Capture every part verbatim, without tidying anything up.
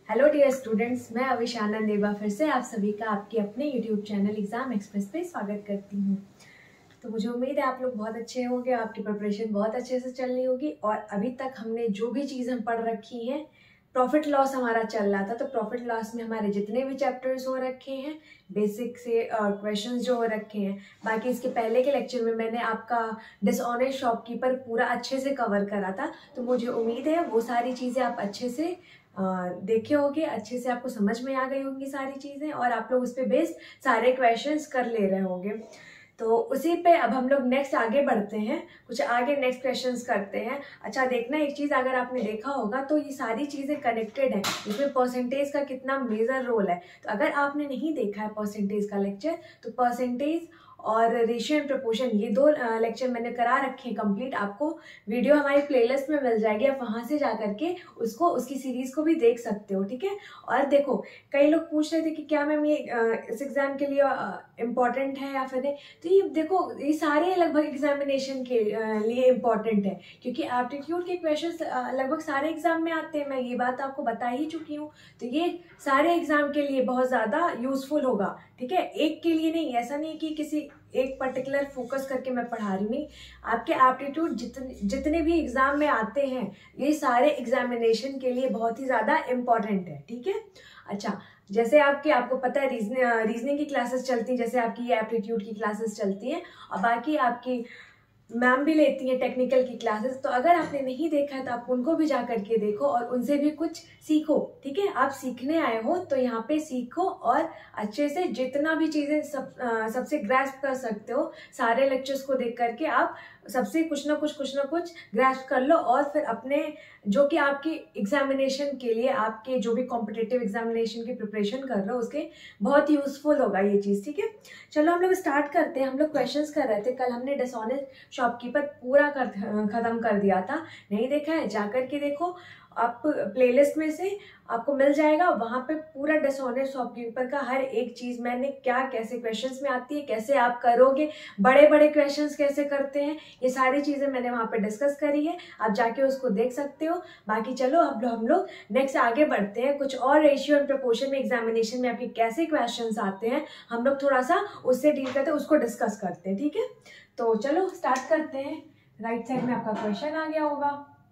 Hello dear students, मैं अविशाना देवा फिर से आप सभी का आपके अपने यूट्यूब चैनल एग्जाम एक्सप्रेस पे स्वागत करती हूँ। तो मुझे उम्मीद है आप लोग बहुत अच्छे होंगे, आपकी प्रिपरेशन बहुत अच्छे से चल रही होगी। और अभी तक हमने जो भी चीज़ हम पढ़ रखी हैं, प्रॉफिट लॉस हमारा चल रहा था, तो प्रॉफिट लॉस में हमारे जितने भी चैप्टर्स हो रखे हैं, बेसिक से क्वेश्चंस जो हो रखे हैं, बाकी इसके पहले के लेक्चर में मैंने आपका डिसऑनेस्ट शॉपकीपर पूरा अच्छे से कवर करा था। तो मुझे उम्मीद है वो सारी चीज़ें आप अच्छे से देखे होंगे, अच्छे से आपको समझ में आ गई होंगी सारी चीज़ें, और आप लोग उस पर बेस्ड सारे क्वेश्चंस कर ले रहे होंगे। तो उसी पे अब हम लोग नेक्स्ट आगे बढ़ते हैं, कुछ आगे नेक्स्ट क्वेश्चंस करते हैं। अच्छा देखना, एक चीज़ अगर आपने देखा होगा तो ये सारी चीज़ें कनेक्टेड हैं, इसमें परसेंटेज का कितना मेजर रोल है। तो अगर आपने नहीं देखा है परसेंटेज का लेक्चर, तो परसेंटेज और रेशियो एंड प्रपोर्शन ये दो लेक्चर मैंने करा रखे हैं कंप्लीट। आपको वीडियो हमारी प्लेलिस्ट में मिल जाएगी, आप वहां से जा करके उसको उसकी सीरीज को भी देख सकते हो, ठीक है। और देखो, कई लोग पूछ रहे थे कि क्या मैम ये इस एग्जाम के लिए इम्पोर्टेंट है या फिर नहीं। तो ये देखो, ये सारे लगभग एग्जामिनेशन के लिए इम्पोर्टेंट है, क्योंकि एप्टीट्यूड के क्वेश्चन लगभग सारे एग्जाम में आते हैं, मैं ये बात आपको बता ही चुकी हूँ। तो ये सारे एग्जाम के लिए बहुत ज़्यादा यूजफुल होगा, ठीक है। एक के लिए नहीं, ऐसा नहीं कि किसी एक पर्टिकुलर फोकस करके मैं पढ़ा रही हूँ, नहीं। आपके एप्टीट्यूड जितने जितने भी एग्जाम में आते हैं, ये सारे एग्जामिनेशन के लिए बहुत ही ज़्यादा इम्पोर्टेंट है, ठीक है। अच्छा, जैसे आपके आपको पता है रीजनिंग रीजनिंग की क्लासेस चलती हैं, जैसे आपकी ये एप्टीट्यूड की क्लासेस चलती हैं, और बाकी आपकी मैम भी लेती हैं टेक्निकल की क्लासेस। तो अगर आपने नहीं देखा है तो आप उनको भी जा करके देखो और उनसे भी कुछ सीखो, ठीक है। आप सीखने आए हो तो यहाँ पे सीखो और अच्छे से जितना भी चीज़ें सब सबसे ग्रैस्प कर सकते हो, सारे लेक्चर्स को देख करके आप सबसे कुछ ना कुछ कुछ ना कुछ ग्रैस्प कर लो, और फिर अपने जो कि आपकी एग्जामिनेशन के लिए, आपके जो भी कॉम्पिटिटिव एग्जामिनेशन की प्रिपरेशन कर रहे हो उसके बहुत यूजफुल होगा ये चीज़, ठीक है। चलो हम लोग स्टार्ट करते हैं। हम लोग क्वेश्चंस कर रहे थे, कल हमने डिसऑनेस्ट शॉपकीपर पूरा कर खत्म कर दिया था। नहीं देखा है, जाकर के देखो, आप प्लेलिस्ट में से आपको मिल जाएगा, वहां पे पूरा डिसऑनेस्ट शॉपकीपर का हर एक चीज मैंने क्या कैसे क्वेश्चंस में आती है, कैसे आप करोगे, बड़े बड़े क्वेश्चंस कैसे करते हैं, ये सारी चीजें मैंने वहां पे डिस्कस करी है, आप जाके उसको देख सकते हो। बाकी चलो अब हम लोग नेक्स्ट आगे बढ़ते हैं, कुछ और रेशियो एंड प्रोपोर्शन में एग्जामिनेशन में आपके कैसे क्वेश्चन आते हैं, हम लोग थोड़ा सा उससे डील करते हैं, उसको डिस्कस करते हैं, ठीक है। तो चलो स्टार्ट करते हैं। राइट साइड में आपका क्वेश्चन आ गया होगा,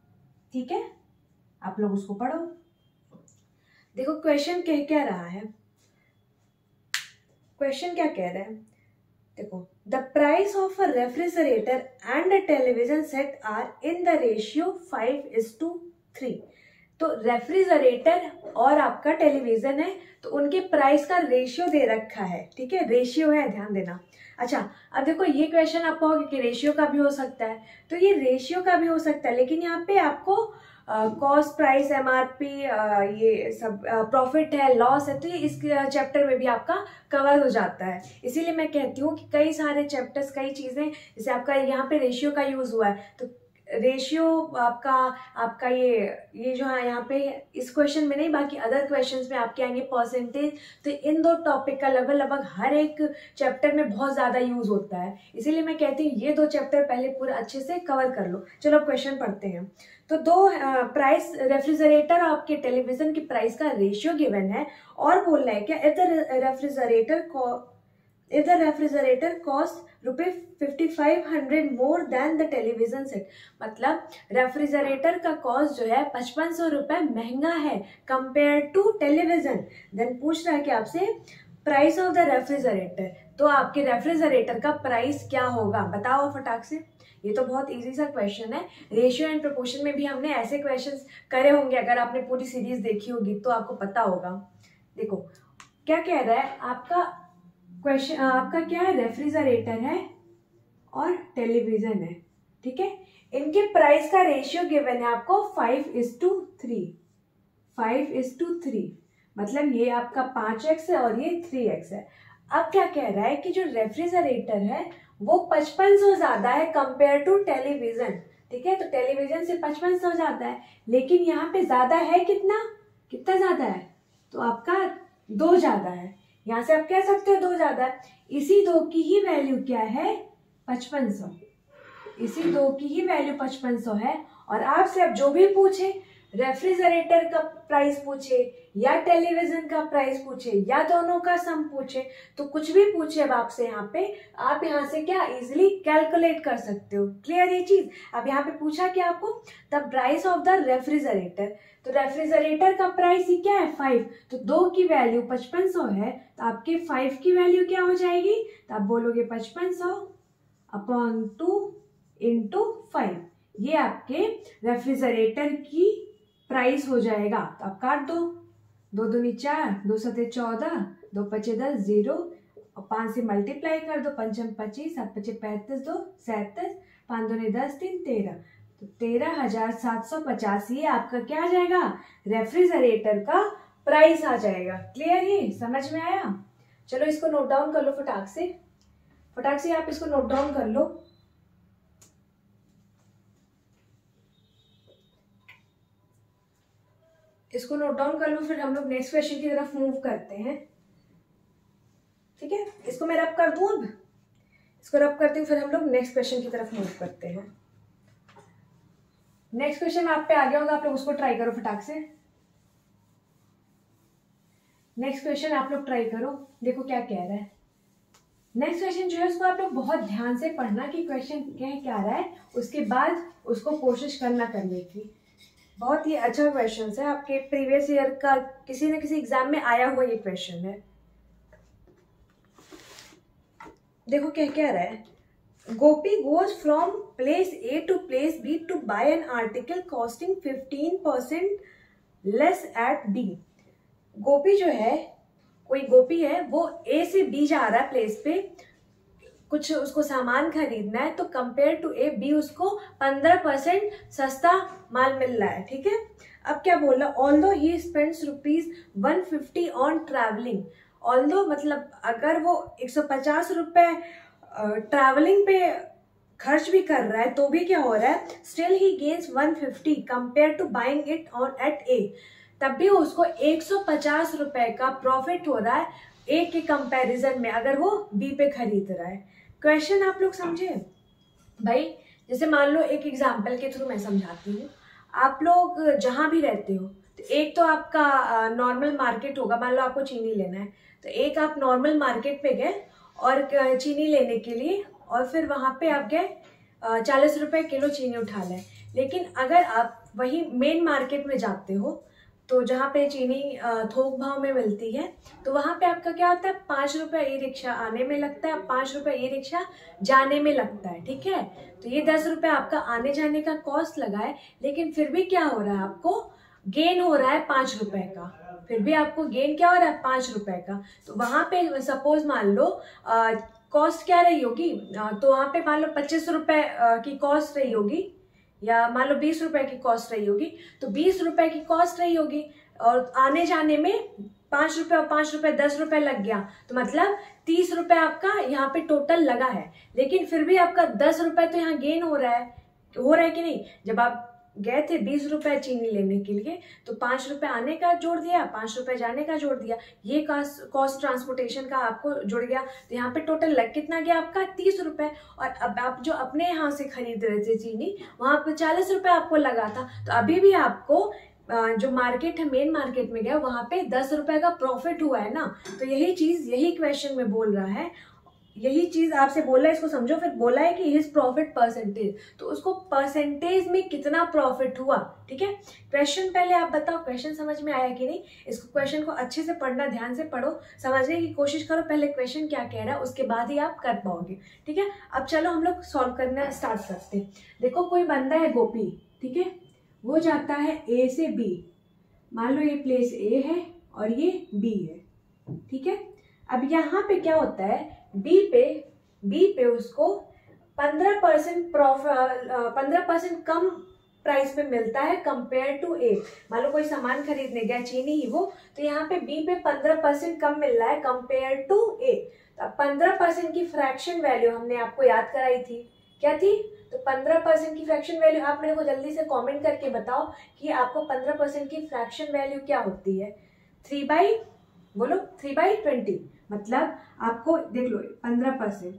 ठीक है, आप लोग उसको पढ़ो। देखो क्वेश्चन कह क्या रहा है, क्वेश्चन क्या कह रहा है, देखो, the price of a refrigerator and a television set are in the ratio five is to three. तो रेफ्रिजरेटर और आपका टेलीविजन है, तो उनके प्राइस का रेशियो दे रखा है, ठीक है, रेशियो है, ध्यान देना। अच्छा, अब देखो ये क्वेश्चन आप कहोगे कि रेशियो का भी हो सकता है, तो ये रेशियो का भी हो सकता है, लेकिन यहाँ पे आपको कॉस्ट, प्राइस, एमआरपी, ये सब प्रॉफिट है, लॉस है, तो ये इस चैप्टर में भी आपका कवर हो जाता है। इसीलिए मैं कहती हूँ कि कई सारे चैप्टर्स, कई चीजें, जैसे आपका यहाँ पे रेशियो का यूज हुआ है, तो रेशियो आपका आपका ये ये जो है यहाँ पे इस क्वेश्चन में नहीं, बाकी अदर क्वेश्चंस में आपके आएंगे परसेंटेज। तो इन दो टॉपिक का लगभग लगभग हर एक चैप्टर में बहुत ज्यादा यूज होता है, इसीलिए मैं कहती हूँ ये दो चैप्टर पहले पूरा अच्छे से कवर कर लो। चलो क्वेश्चन पढ़ते हैं। तो दो प्राइस, रेफ्रिजरेटर और आपके टेलीविजन की प्राइस का रेशियो गिवन है, और बोल रहा है क्या, इफ द रेफ्रिजरेटर को If the refrigerator cost रुपए fifty five hundred more than the television set, मतलब रेफ्रिजरेटर का कॉस्ट जो है पचपन सौ रुपए महंगा है कंपेयर टू टेलीविजन। देन पूछ रहा है कि आपसे प्राइस ऑफ द रेफ्रिजरेटर, तो आपके रेफ्रिजरेटर का प्राइस क्या होगा, बताओ फटाक से। ये तो बहुत इजी सा क्वेश्चन है। रेशियो एंड प्रोपोर्शन में भी हमने ऐसे क्वेश्चंस करे होंगे, अगर आपने पूरी सीरीज देखी होगी तो आपको पता होगा। देखो क्या कह रहा है आपका क्वेश्चन, आपका क्या है, रेफ्रिजरेटर है और टेलीविजन है, ठीक है, इनके प्राइस का रेशियो गिवन है आपको five is to three, five is to three, मतलब ये आपका पांच एक्स है और ये थ्री एक्स है। अब क्या कह रहा है कि जो रेफ्रिजरेटर है वो पचपन सौ ज्यादा है कंपेयर टू टेलीविजन, ठीक है, तो टेलीविजन से पचपन सौ ज्यादा है, लेकिन यहाँ पे ज्यादा है कितना, कितना ज्यादा है, तो आपका दो ज्यादा है, यहाँ से आप कह सकते हो दो ज्यादा है। इसी दो की ही वैल्यू क्या है, पचपन सौ, इसी दो की ही वैल्यू पचपन सौ है। और आपसे अब जो भी पूछे रेफ्रिजरेटर का प्राइस पूछे या टेलीविजन का प्राइस पूछे या दोनों का सम पूछे, तो कुछ भी पूछे अब आपसे यहाँ पे, आप यहाँ से क्या इजिली कैलकुलेट कर सकते हो। क्लियर ये चीज। अब यहाँ पे पूछा क्या आपको, the price of the refrigerator, तो रेफ्रिजरेटर का प्राइस ही क्या है फाइव, तो दो की वैल्यू पचपन सौ है, तो आपके फाइव की वैल्यू क्या हो जाएगी, तो आप बोलोगे पचपन सौ अपॉन टू इंटू फाइव, ये आपके रेफ्रिजरेटर की प्राइस हो जाएगा। तो आप काट दो, दो दूनी चार, दो सते चौदह, दो पचे दस, जीरो और पांच से मल्टीप्लाई कर दो, पंचम पच्चीस, सात पचे पैंतीस, दो सैंतीस, पाँच दूनी दस, तीन तेरह, तो तेरह हजार सात सौ पचास ये आपका क्या आ जाएगा, रेफ्रिजरेटर का प्राइस आ जाएगा। क्लियर, ये समझ में आया। चलो इसको नोट डाउन कर लो फटाक से, फटाक से आप इसको नोट डाउन कर लो। इसको नोट डाउन कर लो, फिर हम लोग नेक्स्ट क्वेश्चन की तरफ मूव करते हैं। ठीक है, इसको मैं रब कर दूं, अब इसको रब करती हूँ, फिर हम लोग नेक्स्ट क्वेश्चन की तरफ मूव करते हैं। नेक्स्ट क्वेश्चन आप पे आ गया होगा, आप लोग उसको ट्राई करो फटाक से। नेक्स्ट क्वेश्चन आप लोग ट्राई करो, देखो क्या कह रहा है। नेक्स्ट क्वेश्चन जो है उसको आप लोग बहुत ध्यान से पढ़ना कि क्वेश्चन कह क्या रहा है, उसके बाद उसको कोशिश करना करने की। बहुत ही अच्छा क्वेश्चन है, आपके प्रीवियस ईयर का किसी न किसी एग्जाम में आया हुआ ये क्वेश्चन है। देखो क्या कह रहा है, Gopi goes from place A to place B to buy an article costing fifteen percent less at B. Gopi जो है, कोई गोपी है, वो ए से बी जा रहा है प्लेस पे, कुछ उसको सामान खरीदना है, तो कंपेयर टू ए बी उसको पंद्रह परसेंट सस्ता माल मिल रहा है। ठीक है, अब क्या बोल रहा है, although he spends rupees one fifty on travelling, although मतलब अगर वो एक सौ पचास रुपए ट्रैवलिंग पे खर्च भी कर रहा है तो भी क्या हो रहा है, still he gains one fifty compare to buying it on at A, तब भी उसको एक सौ पचास रुपए का प्रॉफिट हो रहा है ए के कंपैरिजन में अगर वो बी पे खरीद रहा है। क्वेश्चन आप लोग समझे भाई। जैसे मान लो एक एग्जांपल के थ्रू मैं समझाती हूँ, आप लोग जहां भी रहते हो, तो एक तो आपका नॉर्मल मार्केट होगा, मान लो आपको चीनी लेना है, तो एक आप नॉर्मल मार्केट पे गए और चीनी लेने के लिए, और फिर वहां पे आप गए चालीस रुपए किलो चीनी उठा लें। लेकिन अगर आप वही मेन मार्केट में जाते हो, तो जहाँ पे चीनी थोक भाव में मिलती है, तो वहाँ पे आपका क्या होता है, पाँच रुपये ई रिक्शा आने में लगता है, पाँच रुपये ई रिक्शा जाने में लगता है। ठीक है, तो ये दस रुपये आपका आने जाने का कॉस्ट लगा है, लेकिन फिर भी क्या हो रहा है, आपको गेन हो रहा है पाँच रुपए का, फिर भी आपको गेन क्या हो रहा है, पाँच रुपए का। तो वहाँ पे सपोज मान लो कॉस्ट क्या रही होगी, तो वहाँ पे मान लो पच्चीस रुपए की कॉस्ट रही होगी, या मान लो बीस रुपए की कॉस्ट रही होगी, तो बीस रुपए की कॉस्ट रही होगी और आने जाने में पांच रुपए और पांच रुपए दस रुपए लग गया, तो मतलब तीस रुपए आपका यहाँ पे टोटल लगा है। लेकिन फिर भी आपका दस रुपए तो यहाँ गेन हो रहा है, हो रहा है कि नहीं। जब आप गए थे बीस रुपए चीनी लेने के लिए, तो पांच रुपए आने का जोड़ दिया, पांच रुपए जाने का जोड़ दिया, ये कॉस्ट ट्रांसपोर्टेशन का आपको जुड़ गया, तो यहाँ पे टोटल लग कितना गया आपका, तीस रुपए। और अब आप जो अपने यहाँ से खरीद रहे थे चीनी, वहां पे चालीस रुपए आपको लगा था, तो अभी भी आपको जो मार्केट है, मेन मार्केट में गया, वहां पे दस रुपए का प्रॉफिट हुआ है ना। तो यही चीज यही क्वेश्चन में बोल रहा है, यही चीज आपसे बोला है, इसको समझो। फिर बोला है कि हिज प्रॉफिट परसेंटेज, तो उसको परसेंटेज में कितना प्रॉफिट हुआ। ठीक है, क्वेश्चन पहले आप बताओ क्वेश्चन समझ में आया कि नहीं। इसको क्वेश्चन को अच्छे से पढ़ना, ध्यान से पढ़ो, समझने की कोशिश करो, पहले क्वेश्चन क्या कह रहा है उसके बाद ही आप कर पाओगे। ठीक है, अब चलो हम लोग सॉल्व करना स्टार्ट करते हैं। देखो कोई बंदा है गोपी, ठीक है, वो जाता है ए से बी, मान लो ये प्लेस ए है और ये बी है। ठीक है, अब यहाँ पे क्या होता है, बी पे बी पे उसको पंद्रह परसेंट प्रॉफिट पंद्रह परसेंट कम प्राइस पे मिलता है कंपेयर टू ए। मान लो कोई सामान खरीदने गया, चीनी ही वो, तो यहाँ पे बी पे पंद्रह परसेंट कम मिल रहा है कंपेयर टू ए। तो पंद्रह परसेंट की फ्रैक्शन वैल्यू हमने आपको याद कराई थी, क्या थी, तो पंद्रह परसेंट की फ्रैक्शन वैल्यू आप मेरे को जल्दी से कमेंट करके बताओ कि आपको पंद्रह परसेंट की फ्रैक्शन वैल्यू क्या होती है। थ्री बाई बोलो थ्री बाई ट्वेंटी, मतलब आपको देख लो पंद्रह परसेंट,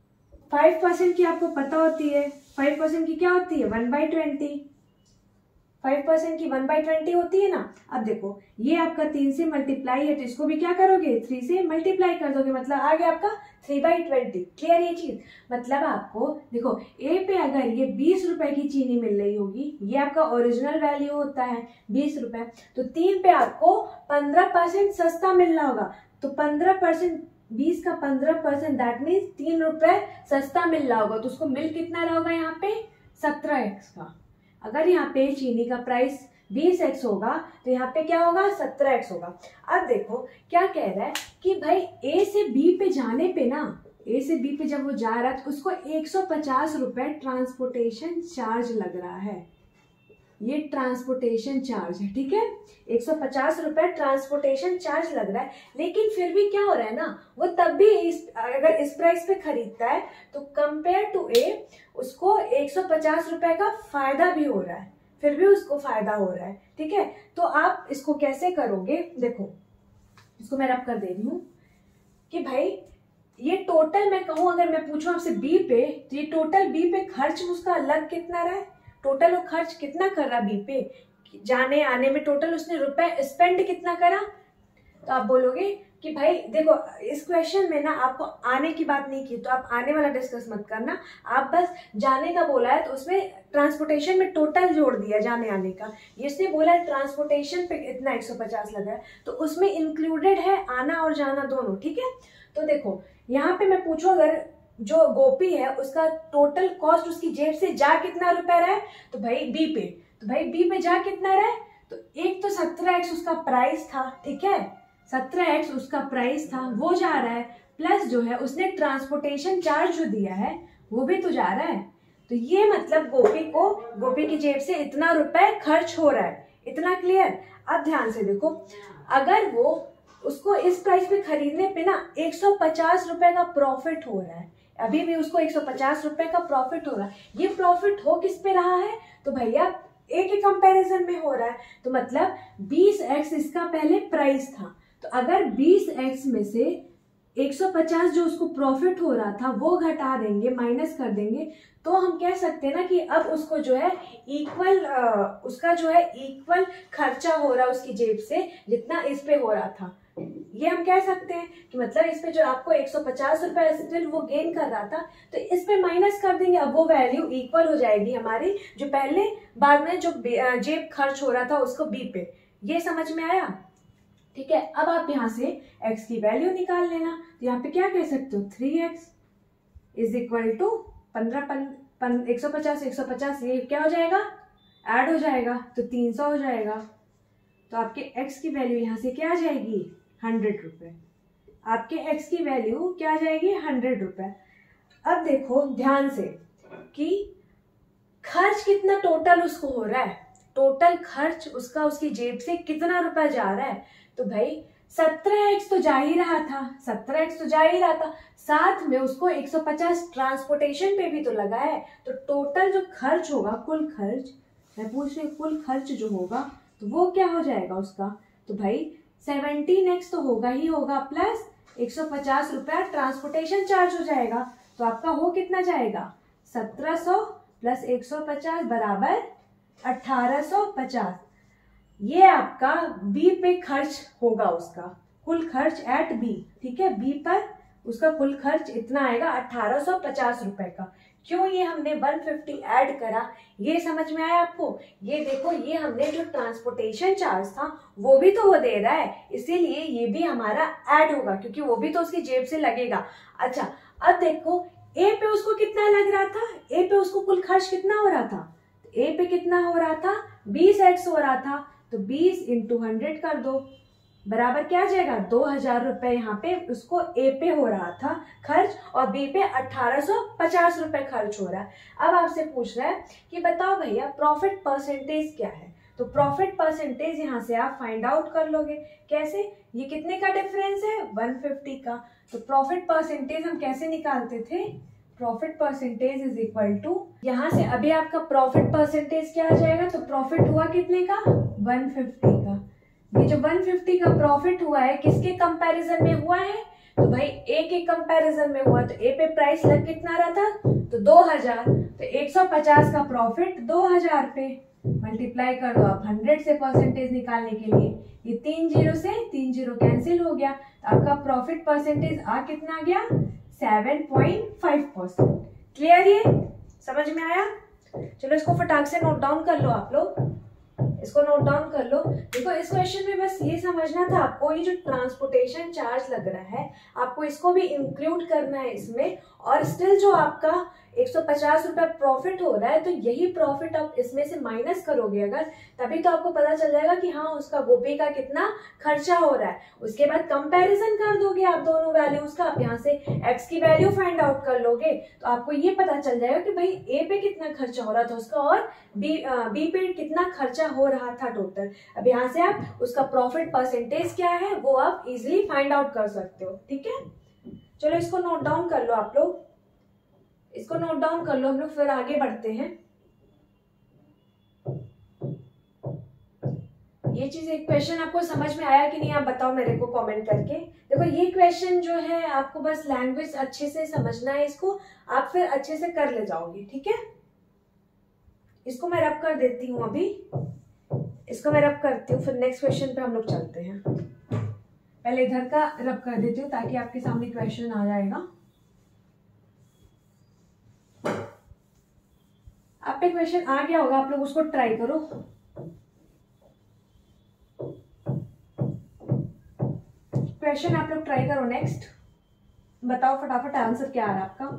फाइव परसेंट की आपको पता होती है, फाइव परसेंट की क्या होती है, one by twenty. Five percent की वन बाई ट्वेंटी होती है ना। अब देखो ये आपका तीन से मल्टीप्लाई है तो इसको भी क्या करोगे, थ्री से मल्टीप्लाई कर दोगे, मतलब आ गया आपका थ्री बाई ट्वेंटी। क्लियर ये चीज, मतलब आपको देखो ए पे अगर ये बीस रुपए की चीनी मिल रही होगी, ये आपका ओरिजिनल वैल्यू होता है बीस रुपए, तो तीन पे आपको पंद्रह परसेंट सस्ता मिल रहा होगा। तो पंद्रह परसेंट, बीस का पंद्रह परसेंट दैट मीन्स तीन रुपए सस्ता मिल रहा होगा, तो उसको मिल कितना रहा होगा यहाँ पे, सत्रह एक्स का। अगर यहाँ पे चीनी का प्राइस बीस एक्स होगा तो यहाँ पे क्या होगा, सत्रह एक्स होगा। अब देखो क्या कह रहा है कि भाई ए से बी पे जाने पे ना, ए से बी पे जब वो जा रहा है तो उसको एक सौ पचास रुपए ट्रांसपोर्टेशन चार्ज लग रहा है। ये ट्रांसपोर्टेशन चार्ज है, ठीक है, एक सौ पचास रुपए ट्रांसपोर्टेशन चार्ज लग रहा है। लेकिन फिर भी क्या हो रहा है ना, वो तब भी इस, अगर इस प्राइस पे खरीदता है तो कंपेयर टू ए उसको एक सौ पचास रुपए का फायदा भी हो रहा है, फिर भी उसको फायदा हो रहा है, ठीक है। तो आप इसको कैसे करोगे, देखो इसको मैं रब कर दे रही हूँ कि भाई ये टोटल, मैं कहूँ अगर मैं पूछूं आपसे बी पे, तो ये टोटल बी पे खर्च उसका अलग कितना रहा है, टोटल वो खर्च कितना कर रहा बी पे, जाने आने में टोटल उसने रुपए स्पेंड कितना करा। तो आप बोलोगे कि भाई देखो इस क्वेश्चन में ना आपको आने की बात नहीं की, तो आप आने वाला डिस्कस मत करना, आप बस जाने का बोला है तो उसमें ट्रांसपोर्टेशन में टोटल जोड़ दिया जाने आने का। इसने बोला है ट्रांसपोर्टेशन पे इतना एक सौ पचास लगा है, तो उसमें इंक्लूडेड है आना और जाना दोनों, ठीक है। तो देखो यहाँ पे मैं पूछूं अगर जो गोपी है उसका टोटल कॉस्ट उसकी जेब से जा कितना रुपए रहा है, तो भाई बी पे, तो भाई बी पे जा कितना रहा है, तो एक तो सत्रह एक्स उसका प्राइस था, ठीक है, सत्रह एक्स उसका प्राइस था वो जा रहा है, प्लस जो है उसने ट्रांसपोर्टेशन चार्ज जो दिया है वो भी तो जा रहा है। तो ये मतलब गोपी को, गोपी की जेब से इतना रुपए खर्च हो रहा है, इतना क्लियर। अब ध्यान से देखो, अगर वो उसको इस प्राइस पे खरीदने पे ना एक सौ पचास रुपए का प्रॉफिट हो रहा है, अभी भी उसको एक सौ पचास रुपए का प्रॉफिट हो रहा है, ये प्रॉफिट हो किस पे रहा है, तो भैया ए के कंपैरिजन में हो रहा है। तो मतलब बीस एक्स इसका पहले प्राइस था, तो अगर बीस एक्स में से एक सौ पचास जो उसको प्रॉफिट हो रहा था वो घटा देंगे, माइनस कर देंगे, तो हम कह सकते हैं ना कि अब उसको जो है इक्वल, उसका जो है इक्वल खर्चा हो रहा है उसकी जेब से जितना इस पे हो रहा था। ये हम कह सकते हैं कि मतलब इस पे जो आपको एक सौ पचास रुपए स्टिल वो गेन कर रहा था, तो इस पे माइनस कर देंगे, अब वो वैल्यू इक्वल हो जाएगी हमारी जो पहले बाद में जो जेब खर्च हो रहा था उसको बी पे। ये समझ में आया, ठीक है। अब आप यहाँ से x की वैल्यू निकाल लेना, तो यहाँ पे क्या कह सकते हो, three X is equal to पंद्रह, एक सौ पचास एक सौ पचास ये क्या हो जाएगा, ऐड हो जाएगा तो तीन सौ हो जाएगा, तो आपके x की वैल्यू यहाँ से क्या आ जाएगी, हंड्रेड रुपए। आपके x की वैल्यू क्या आ जाएगी, हंड्रेड रुपए। अब देखो ध्यान से कि खर्च कितना टोटल उसको हो रहा है, टोटल खर्च उसका उसकी जेब से कितना रुपया जा रहा है, तो भाई सत्रह एक्स तो जा ही रहा था, सत्रह एक्स तो जा ही रहा था, साथ में उसको एक सौ पचास ट्रांसपोर्टेशन पे भी तो लगा है, तो टोटल जो खर्च होगा, कुल खर्च मैं पूछ रही हूँ, कुल खर्च जो होगा तो वो क्या हो जाएगा उसका, तो भाई सेवनटीन एक्स तो होगा ही होगा, प्लस एक सौ पचास रुपया ट्रांसपोर्टेशन चार्ज हो जाएगा, तो आपका हो कितना जाएगा, सत्रह सौ प्लस एक सौ पचास बराबर अठारह सौ पचास। ये आपका बी पे खर्च होगा, उसका कुल खर्च एट बी, ठीक है, बी पर उसका कुल खर्च इतना आएगा अठारह सौ पचास रुपए का। क्यों ये हमने एक सौ पचास ऐड करा, ये समझ में आया आपको। ये देखो ये हमने जो ट्रांसपोर्टेशन चार्ज था वो भी तो वो दे रहा है, इसीलिए ये भी हमारा ऐड होगा क्योंकि वो भी तो उसकी जेब से लगेगा। अच्छा अब देखो ए पे उसको कितना लग रहा था, ए पे उसको कुल खर्च कितना हो रहा था, ए पे कितना हो रहा था, बीस एक्स हो रहा था, तो बीस इंटू हंड्रेड कर दो, बराबर क्या आ जाएगा, दो हजार रुपए यहाँ पे उसको ए पे हो रहा था खर्च और बी पे अठारह सौ पचास रुपए खर्च हो रहा है। अब आपसे पूछ रहा है कि बताओ भैया प्रॉफिट परसेंटेज क्या है, तो प्रॉफिट परसेंटेज यहाँ से आप फाइंड आउट कर लोगे। कैसे, ये कितने का डिफरेंस है, एक सौ पचास का, तो प्रॉफिट परसेंटेज हम कैसे निकालते थे, profit percentage is equal to, यहाँ से अभी आपका प्रॉफिट परसेंटेज क्या आ जाएगा, तो प्रॉफिट हुआ कितने का, एक सौ पचास का। ये जो एक सौ पचास का प्रॉफिट हुआ है किसके कंपैरिजन में हुआ है, तो भाई ए के कंपैरिजन में हुआ, तो ए पे प्राइस लग कितना रहा था, तो दो हजार, तो एक सौ पचास का प्रॉफिट दो हजार पे मल्टीप्लाई कर दो आप हंड्रेड से परसेंटेज निकालने के लिए। ये तीन जीरो से तीन जीरो कैंसिल हो गया, तो आपका प्रॉफिट परसेंटेज आ कितना आ गया, seven point five percent. Clear, ये समझ में आया? चलो इसको फटाक से नोट डाउन कर लो आप लोग, इसको नोट डाउन कर लो। देखो इस क्वेश्चन में बस ये समझना था आपको, ये जो ट्रांसपोर्टेशन चार्ज लग रहा है आपको इसको भी इंक्लूड करना है इसमें, और स्टिल जो आपका एक सौ पचास रुपए प्रॉफिट हो रहा है, तो यही प्रॉफिट आप इसमें से माइनस करोगे अगर, तभी तो आपको पता चल जाएगा कि हाँ उसका गोपी का कितना खर्चा हो रहा है। उसके बाद कंपैरिजन कर दोगे आप दोनों वैल्यूज का, आप यहाँ से एक्स की वैल्यू फाइंड आउट कर लोगे, तो आपको ये पता चल जाएगा कि भाई ए पे कितना खर्चा हो रहा था उसका और बी बी पे कितना खर्चा हो रहा था टोटल। अब यहाँ से आप उसका प्रॉफिट परसेंटेज क्या है वो आप इजिली फाइंड आउट कर सकते हो। ठीक है, चलो इसको नोट डाउन कर लो आप लोग, इसको नोट डाउन कर लो, हम लोग फिर आगे बढ़ते हैं। ये चीज एक क्वेश्चन आपको समझ में आया कि नहीं आप बताओ मेरे को कमेंट करके। देखो ये क्वेश्चन जो है आपको बस लैंग्वेज अच्छे से समझना है, इसको आप फिर अच्छे से कर ले जाओगे। ठीक है, इसको मैं रब कर देती हूँ अभी, इसको मैं रब करती हूँ, फिर नेक्स्ट क्वेश्चन पे हम लोग चलते हैं। पहले इधर का रब कर देती हूँ ताकि आपके सामने क्वेश्चन आ जाएगा। आप पे क्वेश्चन आ गया होगा, आप लोग उसको ट्राई करो। क्वेश्चन आप लोग ट्राई करो, नेक्स्ट बताओ फटाफट आंसर क्या आ रहा है आपका।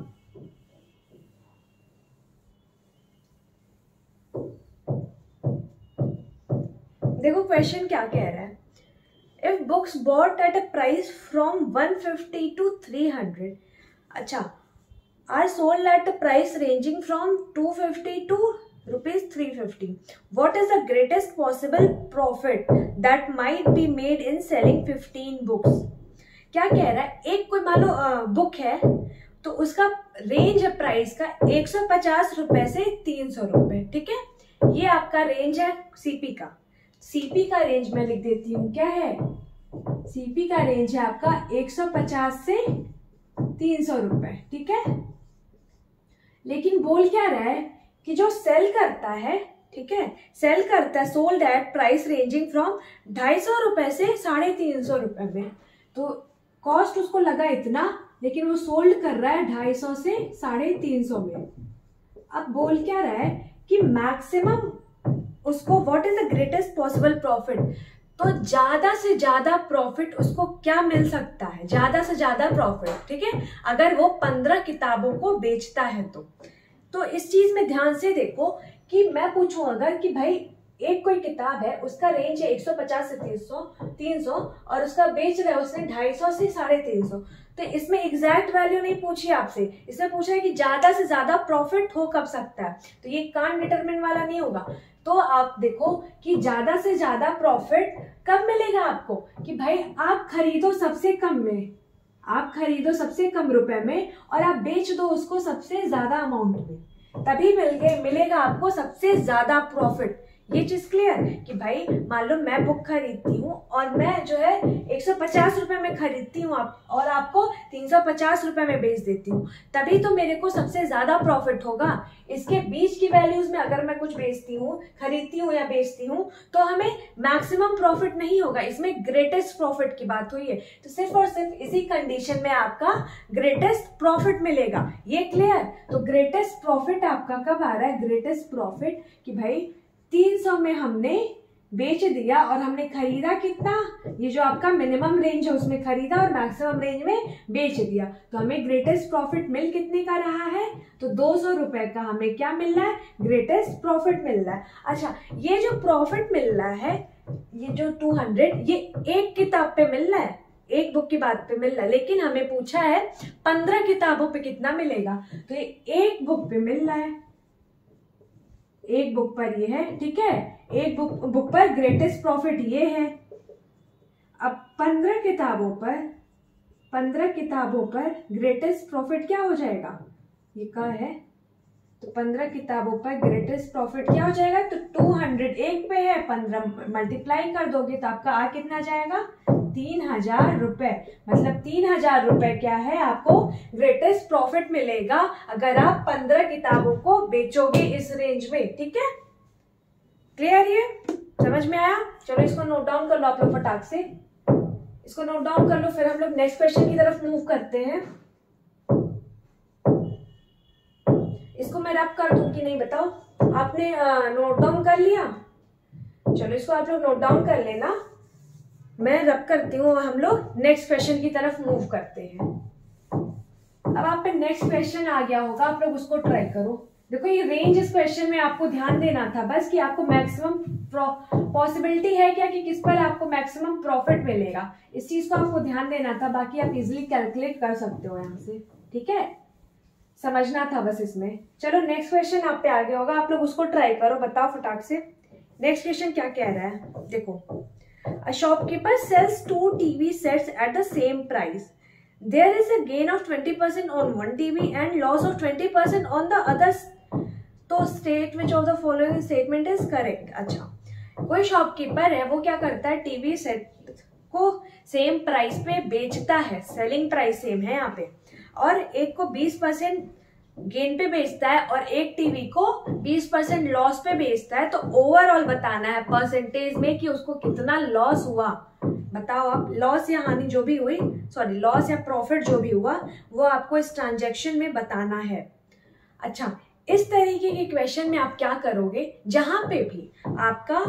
देखो क्वेश्चन क्या कह रहा है, if books bought at a price from one fifty to three hundred, अच्छा are sold at a price ranging from two fifty to rupees three fifty. What is the greatest possible profit that might be made in selling fifteen books? क्या कह रहा है, एक कोई मान लो book है तो उसका रेंज है प्राइस का एक सौ पचास रुपए से तीन सौ रुपए। ठीक है, ये आपका रेंज है सीपी का। सीपी का रेंज मैं लिख देती हूँ, क्या है, सीपी का रेंज है आपका एक सौ पचास से तीन सौ रुपए। ठीक है, लेकिन बोल क्या रहा है कि जो सेल करता है, ठीक है, सेल करता है sold at price ranging from ढाई सौ रुपए से साढ़े तीन सौ रुपए में, तो कॉस्ट उसको लगा इतना, लेकिन वो सोल्ड कर रहा है ढाई सौ से साढ़े तीन सौ में। अब बोल क्या रहा है कि मैक्सिमम उसको what is the greatest possible profit, तो ज्यादा से ज्यादा प्रॉफिट उसको क्या मिल सकता है, ज्यादा से ज्यादा प्रॉफिट। ठीक है, अगर वो पंद्रह किताबों को बेचता है तो तो इस चीज में ध्यान से देखो कि मैं पूछूं अगर कि भाई एक कोई किताब है उसका रेंज है एक सौ पचास से तीन सौ तीन सौ और उसका बेच रहा है उसने ढाई सौ से साढ़े तीन सौ, तो इसमें एग्जैक्ट वैल्यू नहीं पूछी आपसे, इसमें पूछा है कि ज्यादा से ज्यादा प्रॉफिट हो कब सकता है, तो ये कान डिटरमिन वाला नहीं होगा। तो आप देखो कि ज्यादा से ज्यादा प्रॉफिट कब मिलेगा आपको, कि भाई आप खरीदो सबसे कम में, आप खरीदो सबसे कम रुपए में और आप बेच दो उसको सबसे ज्यादा अमाउंट में, तभी मिल गए मिलेगा आपको सबसे ज्यादा प्रॉफिट। ये चीज क्लियर कि भाई मान लो मैं बुक खरीदती हूँ और मैं जो है एक सौ पचास रुपए में खरीदती हूँ आप और आपको तीन सौ पचास रुपए में बेच देती हूँ, तभी तो मेरे को सबसे ज्यादा प्रॉफिट होगा। इसके बीच की वैल्यूज में अगर मैं कुछ बेचती हूँ, खरीदती हूँ या बेचती हूँ, तो हमें मैक्सिमम प्रॉफिट नहीं होगा, इसमें ग्रेटेस्ट प्रॉफिट की बात हुई है, तो सिर्फ और सिर्फ इसी कंडीशन में आपका ग्रेटेस्ट प्रॉफिट मिलेगा। ये क्लियर, तो ग्रेटेस्ट प्रॉफिट आपका कब आ रहा है, ग्रेटेस्ट प्रॉफिट कि भाई तीन सौ में हमने बेच दिया और हमने खरीदा कितना, ये जो आपका मिनिमम रेंज है उसमें खरीदा और मैक्सिमम रेंज में बेच दिया, तो हमें ग्रेटेस्ट प्रॉफिट मिल कितने का रहा है, तो दो सौ रुपए का हमें क्या मिल रहा है, ग्रेटेस्ट प्रॉफिट मिल रहा है। अच्छा, ये जो प्रॉफिट मिल रहा है, ये जो टू हंड्रेड, ये एक किताब पे मिल रहा है, एक बुक की बात पे मिल रहा है, लेकिन हमें पूछा है पंद्रह किताबों पे कितना मिलेगा, तो ये एक बुक पे मिल रहा है, एक बुक पर ये है। ठीक है, एक बुक बुक पर ग्रेटेस्ट प्रॉफिट ये है। अब पंद्रह किताबों पर पंद्रह किताबों पर ग्रेटेस्ट प्रॉफिट क्या हो जाएगा, ये क्या है, तो पंद्रह किताबों पर ग्रेटेस्ट प्रॉफिट क्या हो जाएगा, तो टू हंड्रेड एक पे है, पंद्रह मल्टीप्लाई कर दोगे तो आपका आ कितना जाएगा, तीन हजार रुपए, मतलब तीन हजार रुपए क्या है आपको ग्रेटेस्ट प्रॉफिट मिलेगा अगर आप पंद्रह किताबों को बेचोगे इस रेंज में। ठीक है, क्लियर? ये समझ में आया? चलो इसको नोट डाउन कर लो आप लोग फटाक से, इसको नोट डाउन कर लो, फिर हम लोग नेक्स्ट क्वेश्चन की तरफ मूव करते हैं। इसको मैं रब कर दूं कि नहीं बताओ? आपने नोट डाउन कर लिया? चलो इसको आप लोग नोट डाउन कर लेना, मैं रब करती हूँ, हम लोग नेक्स्ट क्वेश्चन की तरफ मूव करते हैं। अब आप पे नेक्स्ट क्वेश्चन आ गया होगा, आप लोग उसको ट्राई करो। देखो ये रेंज इस क्वेश्चन में आपको ध्यान देना था बस कि आपको मैक्सिमम पॉसिबिलिटी है क्या कि किस पर आपको मैक्सिमम प्रॉफिट मिलेगा, इस चीज को आपको ध्यान देना था। बाकी आप इजिली कैलकुलेट कर सकते हो यहाँ से, ठीक है? समझना था बस इसमें। चलो नेक्स्ट क्वेश्चन आप पे आ गया होगा, आप लोग उसको ट्राई करो, बताओ फटाक से नेक्स्ट क्वेश्चन क्या कह रहा है। देखो, a shopkeeper sells two T V sets at the same price. There is a gain of twenty percent on one T V and loss of twenty percent on the others. तो state which of the following statement is correct? अच्छा, कोई shopkeeper है, वो क्या करता है, TV set को same price पे बेचता है, सेलिंग प्राइस सेम है यहाँ पे, और एक को बीस परसेंट गेन पे बेचता है और एक टीवी को बीस परसेंट लॉस पे बेचता है। तो ओवरऑल बताना है परसेंटेज में कि उसको कितना लॉस हुआ। बताओ आप, लॉस या हानि जो भी हुई, सॉरी लॉस या प्रॉफिट जो भी हुआ, वो आपको इस ट्रांजैक्शन में बताना है। अच्छा, इस तरीके के क्वेश्चन में आप क्या करोगे, जहां पे भी आपका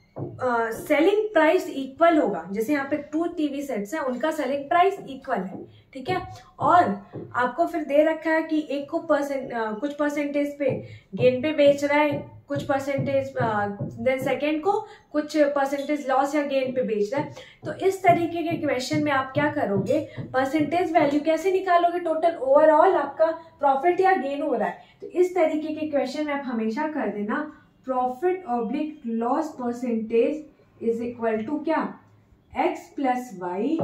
सेलिंग प्राइस इक्वल होगा, जैसे यहाँ पे टू टीवी सेट्स हैं, उनका सेलिंग प्राइस इक्वल है, ठीक है, और आपको फिर दे रखा है कि एक को परसेंट कुछ परसेंटेज पे गेन पे बेच रहा है, कुछ परसेंटेज देन सेकेंड को कुछ परसेंटेज लॉस या गेन पे बेच रहा है। तो इस तरीके के क्वेश्चन में आप क्या करोगे, परसेंटेज वैल्यू कैसे निकालोगे, टोटल ओवरऑल आपका प्रॉफिट या गेन हो रहा है। तो इस तरीके के क्वेश्चन में आप हमेशा कर देना profit oblique loss percentage is equal to क्या, X plus Y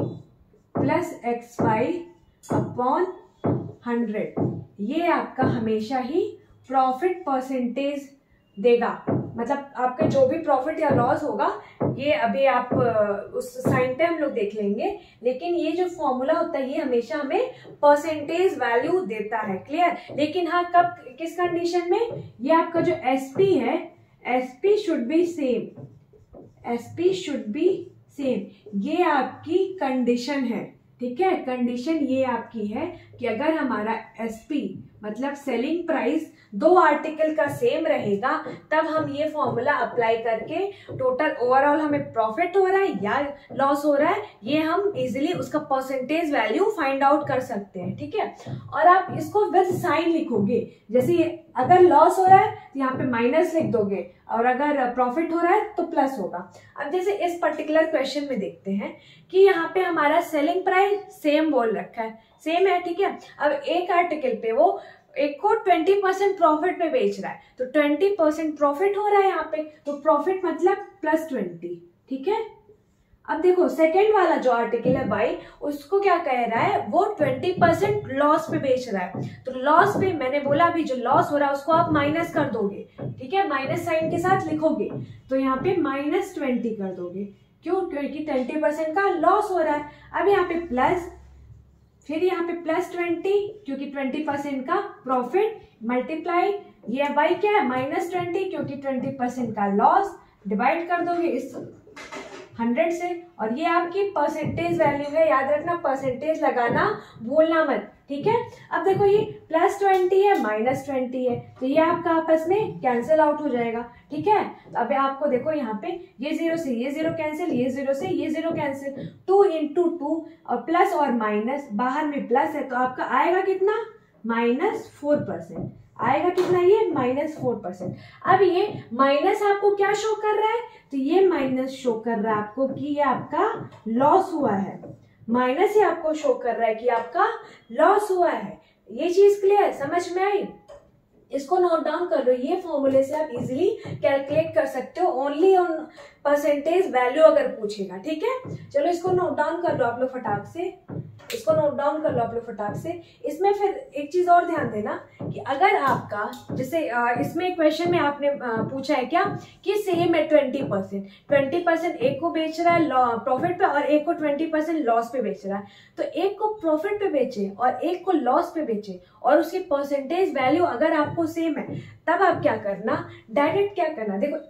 plus X Y upon hundred. ये आपका हमेशा ही प्रॉफिट परसेंटेज देगा, मतलब आपका जो भी प्रॉफिट या लॉस होगा, ये अभी आप उस साइन पे हम लोग देख लेंगे, लेकिन ये जो फॉर्मूला होता है ये हमेशा हमें परसेंटेज वैल्यू देता है। क्लियर? लेकिन हाँ, कब, किस कंडीशन में, ये आपका जो एसपी है, SP should be same, SP should be same, ये आपकी कंडीशन है, ठीक है? कंडीशन ये आपकी है कि अगर हमारा एसपी मतलब सेलिंग प्राइस दो आर्टिकल का सेम रहेगा, तब हम ये फॉर्मूला अप्लाई करके टोटल ओवरऑल हमें प्रॉफिट हो रहा है या लॉस हो रहा है, ये हम इजीली उसका परसेंटेज वैल्यू फाइंड आउट कर सकते हैं, ठीक है? और आप इसको विद साइन लिखोगे, जैसे अगर लॉस हो रहा है तो यहाँ पे माइनस लिख दोगे, और अगर प्रॉफिट हो रहा है तो प्लस होगा। अब जैसे इस पर्टिकुलर क्वेश्चन में देखते हैं कि यहाँ पे हमारा सेलिंग प्राइस सेम बोल रखा है, सेम है, ठीक है? अब एक आर्टिकल पे वो एक को ट्वेंटी परसेंट प्रॉफिट पे बेच रहा है, तो ट्वेंटी परसेंट प्रॉफिट हो रहा है यहाँ पे, तो प्रॉफिट मतलब प्लस ट्वेंटी, ठीक है? अब देखो सेकेंड वाला जो आर्टिकल है बाई, उसको क्या कह रहा है, वो ट्वेंटी परसेंट लॉस पे बेच रहा है, तो लॉस पे मैंने बोला अभी जो लॉस हो रहा है उसको आप माइनस कर दोगे, ठीक है? माइनस साइन के साथ लिखोगे, तो यहाँ पे माइनस ट्वेंटी कर दोगे, क्यों? क्योंकि ट्वेंटी परसेंट का लॉस हो रहा है। अब यहाँ पे प्लस, फिर यहाँ पे प्लस ट्वेंटी क्योंकि ट्वेंटी परसेंट का प्रॉफिट, मल्टीप्लाई ये बाई क्या है, माइनस ट्वेंटी क्योंकि ट्वेंटी परसेंट का लॉस, डिवाइड कर दोगे इस हंड्रेड से, और ये आपकी परसेंटेज वैल्यू है। याद रखना, परसेंटेज लगाना भूलना मत, ठीक है? अब देखो ये प्लस ट्वेंटी है, माइनस ट्वेंटी है, तो ये आपका आपस में कैंसिल आउट हो जाएगा, ठीक है? तो अब आपको देखो यहाँ पे ये जीरो से ये जीरो कैंसिल, ये जीरो से ये zero cancel, two into two और प्लस और माइनस, बाहर में प्लस है तो आपका आएगा कितना, माइनस फोर परसेंट आएगा, कितना, ये माइनस फोर परसेंट। अब ये माइनस आपको क्या शो कर रहा है, तो ये माइनस शो कर रहा है आपको कि ये आपका लॉस हुआ है, माइनस ही आपको शो कर रहा है कि आपका लॉस हुआ है। ये चीज क्लियर, समझ में आई? इसको नोट डाउन कर लो, ये फॉर्मूले से आप इजीली कैलकुलेट कर सकते हो, ओनली ऑन परसेंटेज वैल्यू अगर पूछेगा, ठीक है? चलो इसको नोट डाउन कर लो आप लोग फटाक से, इसको नोट डाउन कर लो आप लोग फटाक से। इसमें फिर एक चीज और ध्यान देना कि अगर आपका जैसे इसमें क्वेश्चन में आपने पूछा है क्या कि सेम है ट्वेंटी परसेंट, ट्वेंटी परसेंट एक को बेच रहा है प्रॉफिट पे और एक को ट्वेंटी परसेंट लॉस पे बेच रहा है, तो एक को प्रॉफिट पे बेचे और एक को लॉस पे बेचे और उसकी परसेंटेज वैल्यू अगर आपको सेम है, तब आप क्या करना, डायरेक्ट क्या करना, देखो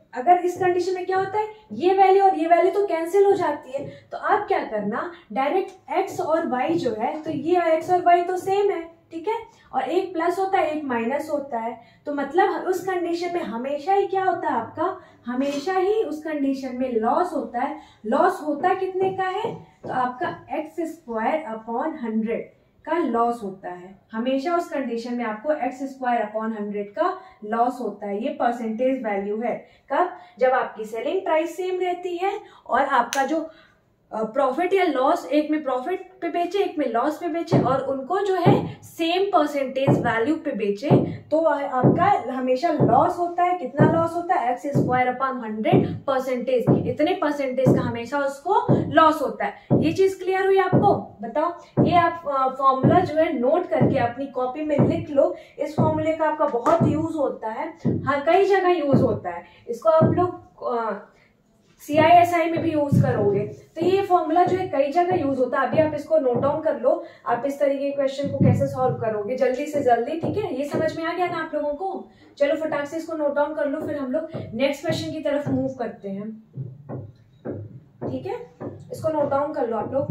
अगर इस कंडीशन में क्या होता है, ये वैल्यू और ये वैल्यू तो कैंसिल हो जाती है। तो आप क्या करना, डायरेक्ट x और y जो है, तो ये x और y तो सेम है, ठीक है, और एक प्लस होता है एक माइनस होता है। तो मतलब उस कंडीशन में हमेशा ही क्या होता है आपका, हमेशा ही उस कंडीशन में लॉस होता है। लॉस होता कितने का है, तो आपका एक्स स्क्वायर अपॉन हंड्रेड का लॉस होता है। हमेशा उस कंडीशन में आपको एक्स स्क्वायर अपॉन हंड्रेड का लॉस होता है। ये परसेंटेज वैल्यू है। कब, जब आपकी सेलिंग प्राइस सेम रहती है और आपका जो प्रॉफिट या लॉस, एक में प्रॉफिट पे बेचे एक में लॉस पे बेचे, और उनको जो है सेम परसेंटेज वैल्यू पे बेचे, तो आपका हमेशा लॉस होता है। कितना लॉस होता है, x square upon hundred percentage, इतने परसेंटेज का हमेशा उसको लॉस होता है। ये चीज क्लियर हुई आपको? बताओ, ये आप फॉर्मूला जो है नोट करके अपनी कॉपी में लिख लो। इस फॉर्मूले का आपका बहुत यूज होता है, हाँ कई जगह यूज होता है। इसको आप लोग सी आई एस आई में भी यूज करोगे, तो ये फॉर्मूला जो है कई जगह यूज होता है। अभी आप इसको नोट डाउन कर लो, आप इस तरीके के क्वेश्चन को कैसे सॉल्व करोगे जल्दी से जल्दी, ठीक है। ये समझ में आ गया ना आप लोगों को? चलो फटाक से इसको नोट डाउन कर लो, फिर हम लोग नेक्स्ट क्वेश्चन की तरफ मूव करते हैं, ठीक है। इसको नोट डाउन कर लो आप लोग,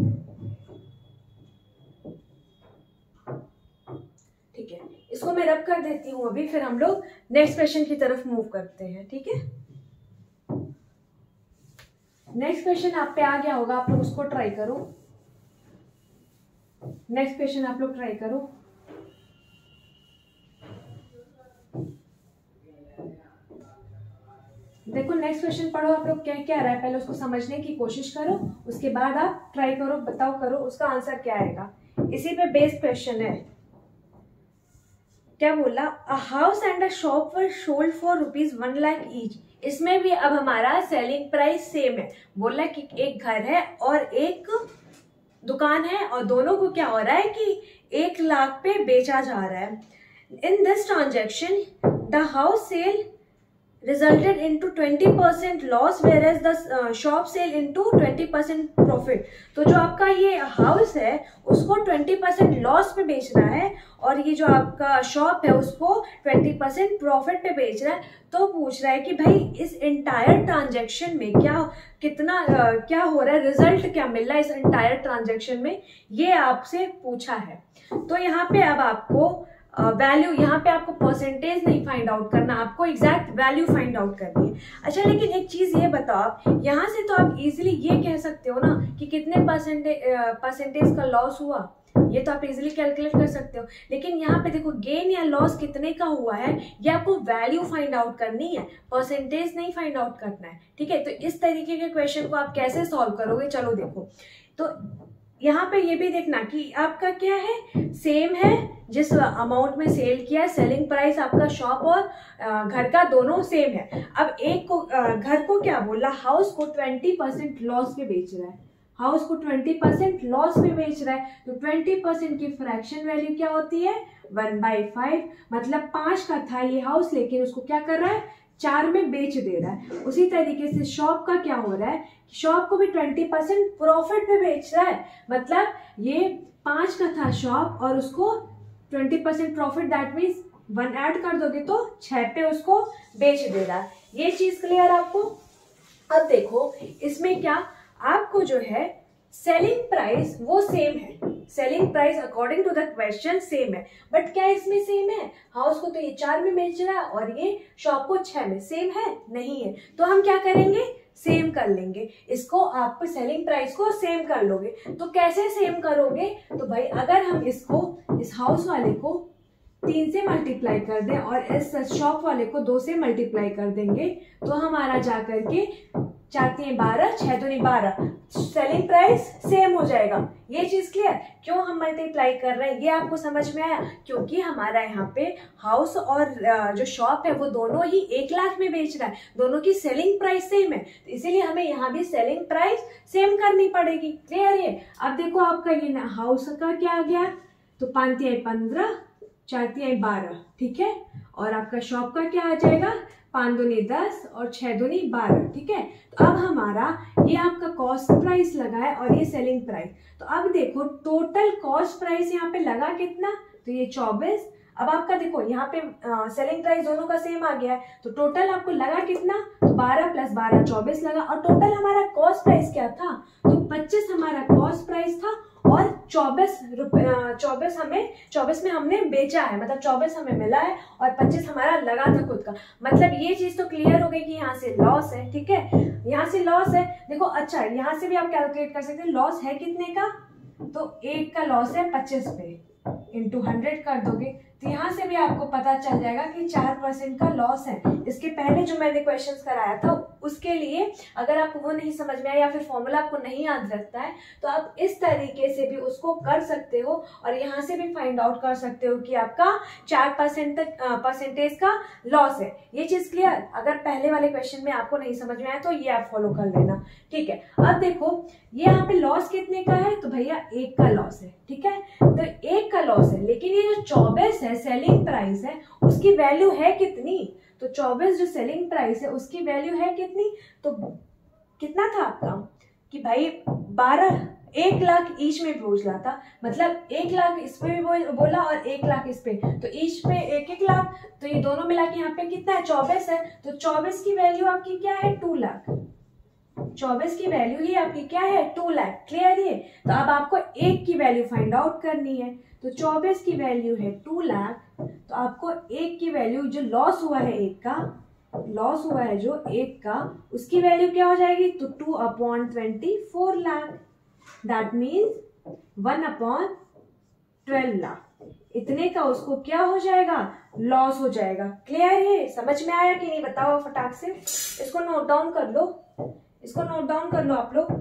ठीक है। इसको मैं रब कर देती हूँ अभी, फिर हम लोग नेक्स्ट क्वेश्चन की तरफ मूव करते हैं, ठीक है। नेक्स्ट क्वेश्चन आप पे आ गया होगा, आप लोग उसको ट्राई करो। नेक्स्ट क्वेश्चन आप लोग ट्राई करो। देखो नेक्स्ट क्वेश्चन पढ़ो आप लोग, क्या क्या रहा है पहले उसको समझने की कोशिश करो, उसके बाद आप ट्राई करो, बताओ करो उसका आंसर क्या आएगा। इसी पे बेस्ड क्वेश्चन है। क्या बोला, a house and a shop were sold for rupees one lakh each. इसमें भी अब हमारा सेलिंग प्राइस सेम है। बोला कि एक घर है और एक दुकान है, और दोनों को क्या हो रहा है कि एक लाख पे बेचा जा रहा है। In this transaction the house sale resulted into twenty percent loss whereas the uh, shop sale into twenty percent profit। तो जो आपका ये हाउस है उसको twenty percent लॉस पे बेच रहा है, और ये जो आपका शॉप है उसको twenty percent प्रॉफिट पे बेच रहा है। तो पूछ रहा है कि भाई इस इंटायर ट्रांजेक्शन में क्या कितना uh, क्या हो रहा है, रिजल्ट क्या मिल रहा है इस इंटायर ट्रांजेक्शन में, ये आपसे पूछा है। तो यहाँ पे अब आपको वैल्यू uh, यहाँ पे आपको परसेंटेज नहीं फाइंड आउट करना, आपको एग्जैक्ट वैल्यू फाइंड आउट करनी है। अच्छा लेकिन एक चीज ये बताओ, आप यहाँ से तो आप इजीली ये कह सकते हो ना कि कितने परसेंटेज परसेंटेज का लॉस हुआ, ये तो आप इजीली कैलकुलेट कर सकते हो। लेकिन यहाँ पे देखो गेन या लॉस कितने का हुआ है, ये आपको वैल्यू फाइंड आउट करनी है, परसेंटेज नहीं फाइंड आउट करना है, ठीक है। तो इस तरीके के क्वेश्चन को आप कैसे सॉल्व करोगे, चलो देखो। तो यहाँ पे ये भी देखना कि आपका क्या है, सेम है जिस अमाउंट में सेल किया है, सेलिंग प्राइस आपका शॉप और घर का दोनों सेम है। अब एक को घर को क्या बोला, हाउस को ट्वेंटी परसेंट लॉस पे बेच रहा है, हाउस को ट्वेंटी परसेंट लॉस पे बेच रहा है। तो ट्वेंटी परसेंट की फ्रैक्शन वैल्यू क्या होती है, वन बाई फाइव। मतलब पांच का था ये हाउस, लेकिन उसको क्या कर रहा है, चार में बेच दे रहा है। उसी तरीके से शॉप का क्या हो रहा है, शॉप को भी ट्वेंटी परसेंट प्रॉफिट पे बेच रहा है। मतलब ये पांच का था शॉप और उसको twenty percent profit, that means one add कर दोगे तो छह पे उसको बेच दे रहा है। ये चीज क्लियर आपको? अब देखो इसमें क्या, आपको जो है सेलिंग प्राइस वो सेम है, selling price according to the question same है, बट क्या इसमें सेम है, हाउस को तो ये चार में बेच रहा है और ये शॉप को छह में, सेम है नहीं है। तो हम क्या करेंगे, सेम कर लेंगे इसको, आप सेलिंग प्राइस को सेम कर लोगे। तो कैसे सेम करोगे, तो भाई अगर हम इसको इस हाउस वाले को तीन से मल्टीप्लाई कर दें और इस शॉप वाले को दो से मल्टीप्लाई कर देंगे, तो हमारा जा करके चार तीन बारह, छह दूनी बारह, सेलिंग प्राइस सेम हो जाएगा। ये चीज क्लियर? क्यों हम मल्टीप्लाई कर रहे हैं ये आपको समझ में आया? क्योंकि हमारा यहाँ पे हाउस और जो शॉप है वो दोनों ही एक लाख में बेच रहा है, दोनों की सेलिंग प्राइस सेम है, तो इसीलिए हमें यहाँ भी सेलिंग प्राइस सेम करनी पड़ेगी। क्लियर है? अब देखो आपका ये हाउस का क्या आ गया, तो पांच तिहाई पंद्रह, चार तिहाई बारह, ठीक है। और आपका शॉप का क्या आ जाएगा, पांच दूनी दस और छह दूनी बारह, ठीक है। तो अब हमारा ये आपका कॉस्ट प्राइस लगा है और ये सेलिंग प्राइस। तो अब देखो टोटल कॉस्ट प्राइस यहाँ पे लगा कितना, तो ये चौबीस। अब आपका देखो यहाँ पे सेलिंग प्राइस दोनों का सेम आ गया है, तो टोटल आपको लगा कितना, तो बारह प्लस बारह चौबीस लगा। और टोटल हमारा कॉस्ट प्राइस क्या था, तो पच्चीस हमारा कॉस्ट प्राइस था और चौबीस रुपए चौबीस हमें चौबीस में हमने बेचा है, मतलब चौबीस हमें मिला है और पच्चीस हमारा लगा था खुद का। मतलब ये चीज तो क्लियर हो गई कि यहाँ से लॉस है, ठीक है, यहाँ से लॉस है। देखो अच्छा यहाँ से भी आप कैलकुलेट कर सकते हैं लॉस है कितने का, तो एक का लॉस है पच्चीस पे, इंटू हंड्रेड कर दोगे तो यहाँ से भी आपको पता चल जाएगा कि चार परसेंट का लॉस है। इसके पहले जो मैंने क्वेश्चंस कराया था उसके लिए अगर आपको वो नहीं समझ में आया या फिर फॉर्मूला आपको नहीं याद रखता है तो आप इस तरीके से भी उसको कर सकते हो और यहाँ से भी फाइंड आउट कर सकते हो कि आपका चार परसेंट परसेंटेज का लॉस है। ये चीज क्लियर, अगर पहले वाले क्वेश्चन में आपको नहीं समझ में आया तो ये आप फॉलो कर लेना, ठीक है। अब देखो ये यहाँ पे लॉस कितने का है, तो भैया एक का लॉस है, ठीक है, तो एक का लॉस है। लेकिन ये जो चौबीस है सेलिंग प्राइस है उसकी वैल्यू है कितनी, तो चौबीस जो सेलिंग प्राइस है उसकी वैल्यू है कितनी, तो कितना था आपका कि भाई बारह एक लाख ईच में बोला था, मतलब एक लाख इस पे भी बोला और एक लाख इस पे, तो ईच पे एक एक लाख, तो ये दोनों मिला के यहाँ पे कितना है चौबीस है, तो चौबीस की वैल्यू आपकी क्या है टू लाख, चौबीस की वैल्यू ही आपकी क्या है टू लाख, क्लियर है। तो अब आपको एक की वैल्यू फाइंड आउट करनी है, तो चौबीस की वैल्यू है टू लाख, तो आपको एक की वैल्यू जो लॉस हुआ है एक का लॉस हुआ है जो एक का उसकी वैल्यू क्या हो जाएगी, तो two upon twenty four lakh, that means one upon twelve lakh, इतने का उसको क्या हो जाएगा लॉस हो जाएगा। क्लियर है, समझ में आया कि नहीं बताओ फटाक से, इसको नोट डाउन कर लो, इसको नोट डाउन कर लो आप लोग।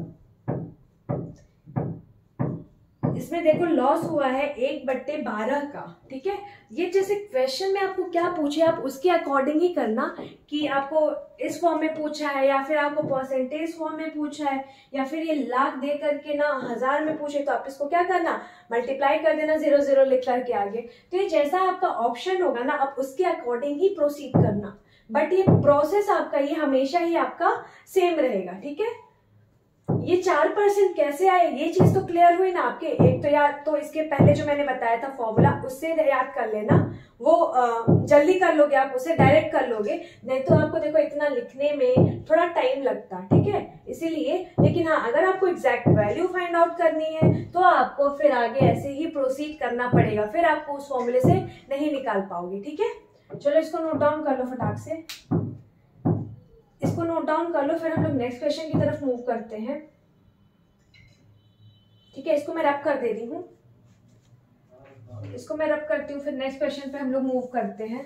इसमें देखो लॉस हुआ है एक बट्टे बारह का, ठीक है। ये जैसे क्वेश्चन में आपको क्या पूछे आप उसके अकॉर्डिंग ही करना कि आपको इस फॉर्म में पूछा है या फिर आपको परसेंटेज फॉर्म में पूछा है या फिर ये लाख दे करके ना हजार में पूछे तो आप इसको क्या करना मल्टीप्लाई कर देना जीरो जीरो लिख करके आगे। तो ये जैसा आपका ऑप्शन होगा ना आप उसके अकॉर्डिंग ही प्रोसीड करना, बट ये प्रोसेस आपका ये हमेशा ही आपका सेम रहेगा, ठीक है। ये चार परसेंट कैसे आए ये चीज तो क्लियर हुई ना आपके, एक तो याद तो इसके पहले जो मैंने बताया था फॉर्मूला उससे याद कर लेना, वो आ, जल्दी कर लोगे आप, उसे डायरेक्ट कर लोगे, नहीं तो आपको देखो इतना लिखने में थोड़ा टाइम लगता, ठीक है, इसीलिए। लेकिन हाँ अगर आपको एग्जैक्ट वैल्यू फाइंड आउट करनी है तो आपको फिर आगे ऐसे ही प्रोसीड करना पड़ेगा, फिर आपको उस फॉर्मूले से नहीं निकाल पाओगे, ठीक है। चलो इसको नोट डाउन कर लो फटाक से, इसको नोट डाउन कर लो, फिर हम लोग नेक्स्ट क्वेश्चन की तरफ मूव करते हैं, ठीक है। इसको मैं रब कर दे रही हूँ, इसको मैं रब करती हूँ, फिर नेक्स्ट क्वेश्चन पे हम लोग मूव करते हैं।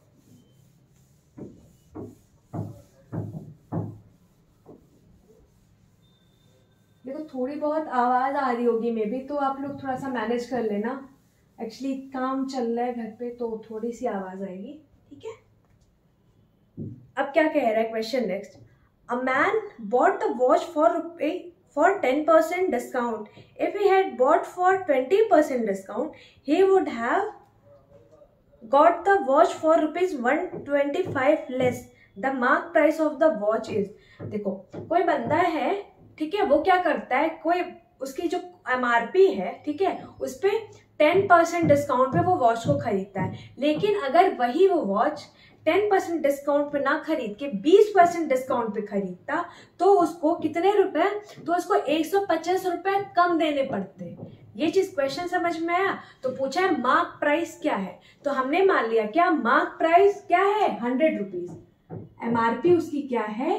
देखो थोड़ी बहुत आवाज आ रही होगी मे बी, तो आप लोग थोड़ा सा मैनेज कर लेना, एक्चुअली काम चल रहा है घर पे तो थोड़ी सी आवाज आएगी, ठीक है। अब क्या कह रहा है question next, a man bought the watch for rupaye for ten percent discount, if he had bought for twenty percent discount he would have got the watch for rupees one twenty five less, the mark price of the watch is. देखो कोई बंदा है, ठीक है, वो क्या करता है, कोई उसकी जो एमआरपी है, ठीक है, उस पे टेन परसेंट डिस्काउंट पे वो वॉच को खरीदता है, लेकिन अगर वही वो वॉच टेन परसेंट डिस्काउंट पे ना खरीद के बीस परसेंट डिस्काउंट पे खरीदता तो उसको कितने रुपए, तो उसको एक सौ पचास रुपए कम देने पड़ते। ये चीज क्वेश्चन समझ में आया, तो पूछा है मार्क प्राइस क्या है, तो हमने मान लिया क्या मार्क प्राइस क्या है हंड्रेड रुपीज, एमआरपी उसकी क्या है,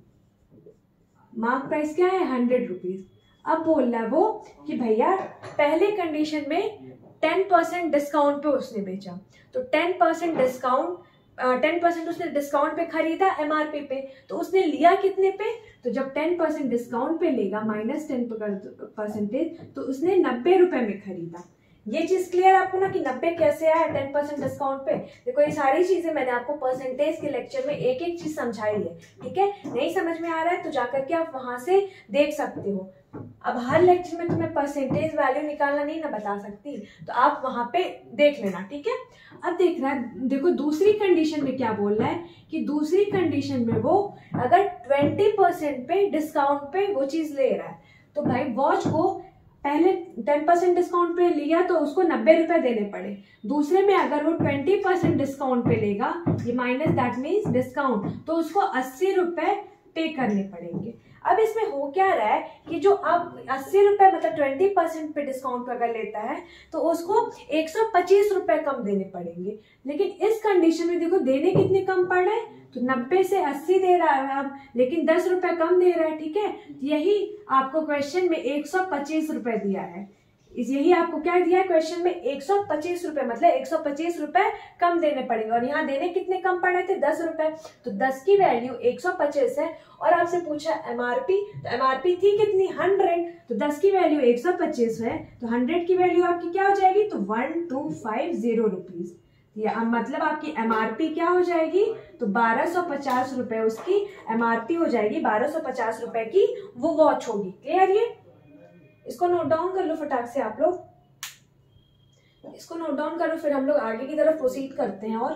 मार्क प्राइस क्या है हंड्रेड रुपीज। अब बोल रहा है वो कि भैया पहले कंडीशन में टेन परसेंट डिस्काउंट पे उसने बेचा, तो ten percent discount ten percent उसने डिस्काउंट पे खरीदा एमआरपी पे, तो उसने लिया कितने पे, तो जब टेन परसेंट डिस्काउंट पे लेगा माइनस टेन परसेंटेज तो उसने नब्बे रुपए में खरीदा। ये चीज क्लियर आपको ना कि नब्बे कैसे आया टेन परसेंट डिस्काउंट पे। देखो ये सारी चीजें मैंने आपको परसेंटेज के लेक्चर में एक एक चीज समझाई है, ठीक है। नहीं समझ में आ रहा है तो जाकर के आप वहां से देख सकते हो। अब हर लेक्चर में तुम्हें परसेंटेज वैल्यू निकालना नहीं ना बता सकती, तो आप वहां पे देख लेना, ठीक है। अब देख रहा है, देखो दूसरी कंडीशन में क्या बोल रहा है कि दूसरी कंडीशन में वो अगर ट्वेंटी परसेंट पे डिस्काउंट पे वो चीज ले रहा है, तो भाई वॉच को पहले टेन परसेंट डिस्काउंट पे लिया तो उसको नब्बे रुपए देने पड़े, दूसरे में अगर वो ट्वेंटी परसेंट डिस्काउंट पे लेगा, ये माइनस दैट मीन्स डिस्काउंट, तो उसको अस्सी रुपए पे करने पड़ेंगे। अब इसमें हो क्या रहा है कि जो अब अस्सी रुपए मतलब ट्वेंटी परसेंट पे डिस्काउंट अगर लेता है तो उसको एक सौ पच्चीस रुपए कम देने पड़ेंगे। लेकिन इस कंडीशन में देखो देने कितने कम पड़ रहे हैं, तो नब्बे से अस्सी दे रहा है अब, लेकिन दस रुपए कम दे रहा है। ठीक है, यही आपको क्वेश्चन में एक सौ पच्चीस रुपए दिया है, यही आपको क्या दिया है क्वेश्चन में एक सौ पच्चीस रुपए, मतलब एक सौ पच्चीस रुपए कम देने पड़ेंगे। और यहाँ देने कितने कम पड़ रहे थे, दस रुपए, तो दस की वैल्यू एक सौ पच्चीस है। और आपसे पूछा एमआरपी, तो एमआरपी थी कितनी हंड्रेड, तो दस की वैल्यू एक सौ पच्चीस है, तो हंड्रेड की वैल्यू आपकी क्या हो जाएगी, तो one two five zero rupees, या मतलब आपकी एमआरपी क्या हो जाएगी, तो बारह सौ पचास रुपए उसकी एमआरपी हो जाएगी, बारह सौ पचास रुपए की वो वॉच होगी। क्लियर, ये इसको नोट डाउन कर लो फटाक से आप लोग, इसको नोट डाउन करो, फिर हम लोग आगे की तरफ प्रोसीड करते हैं। और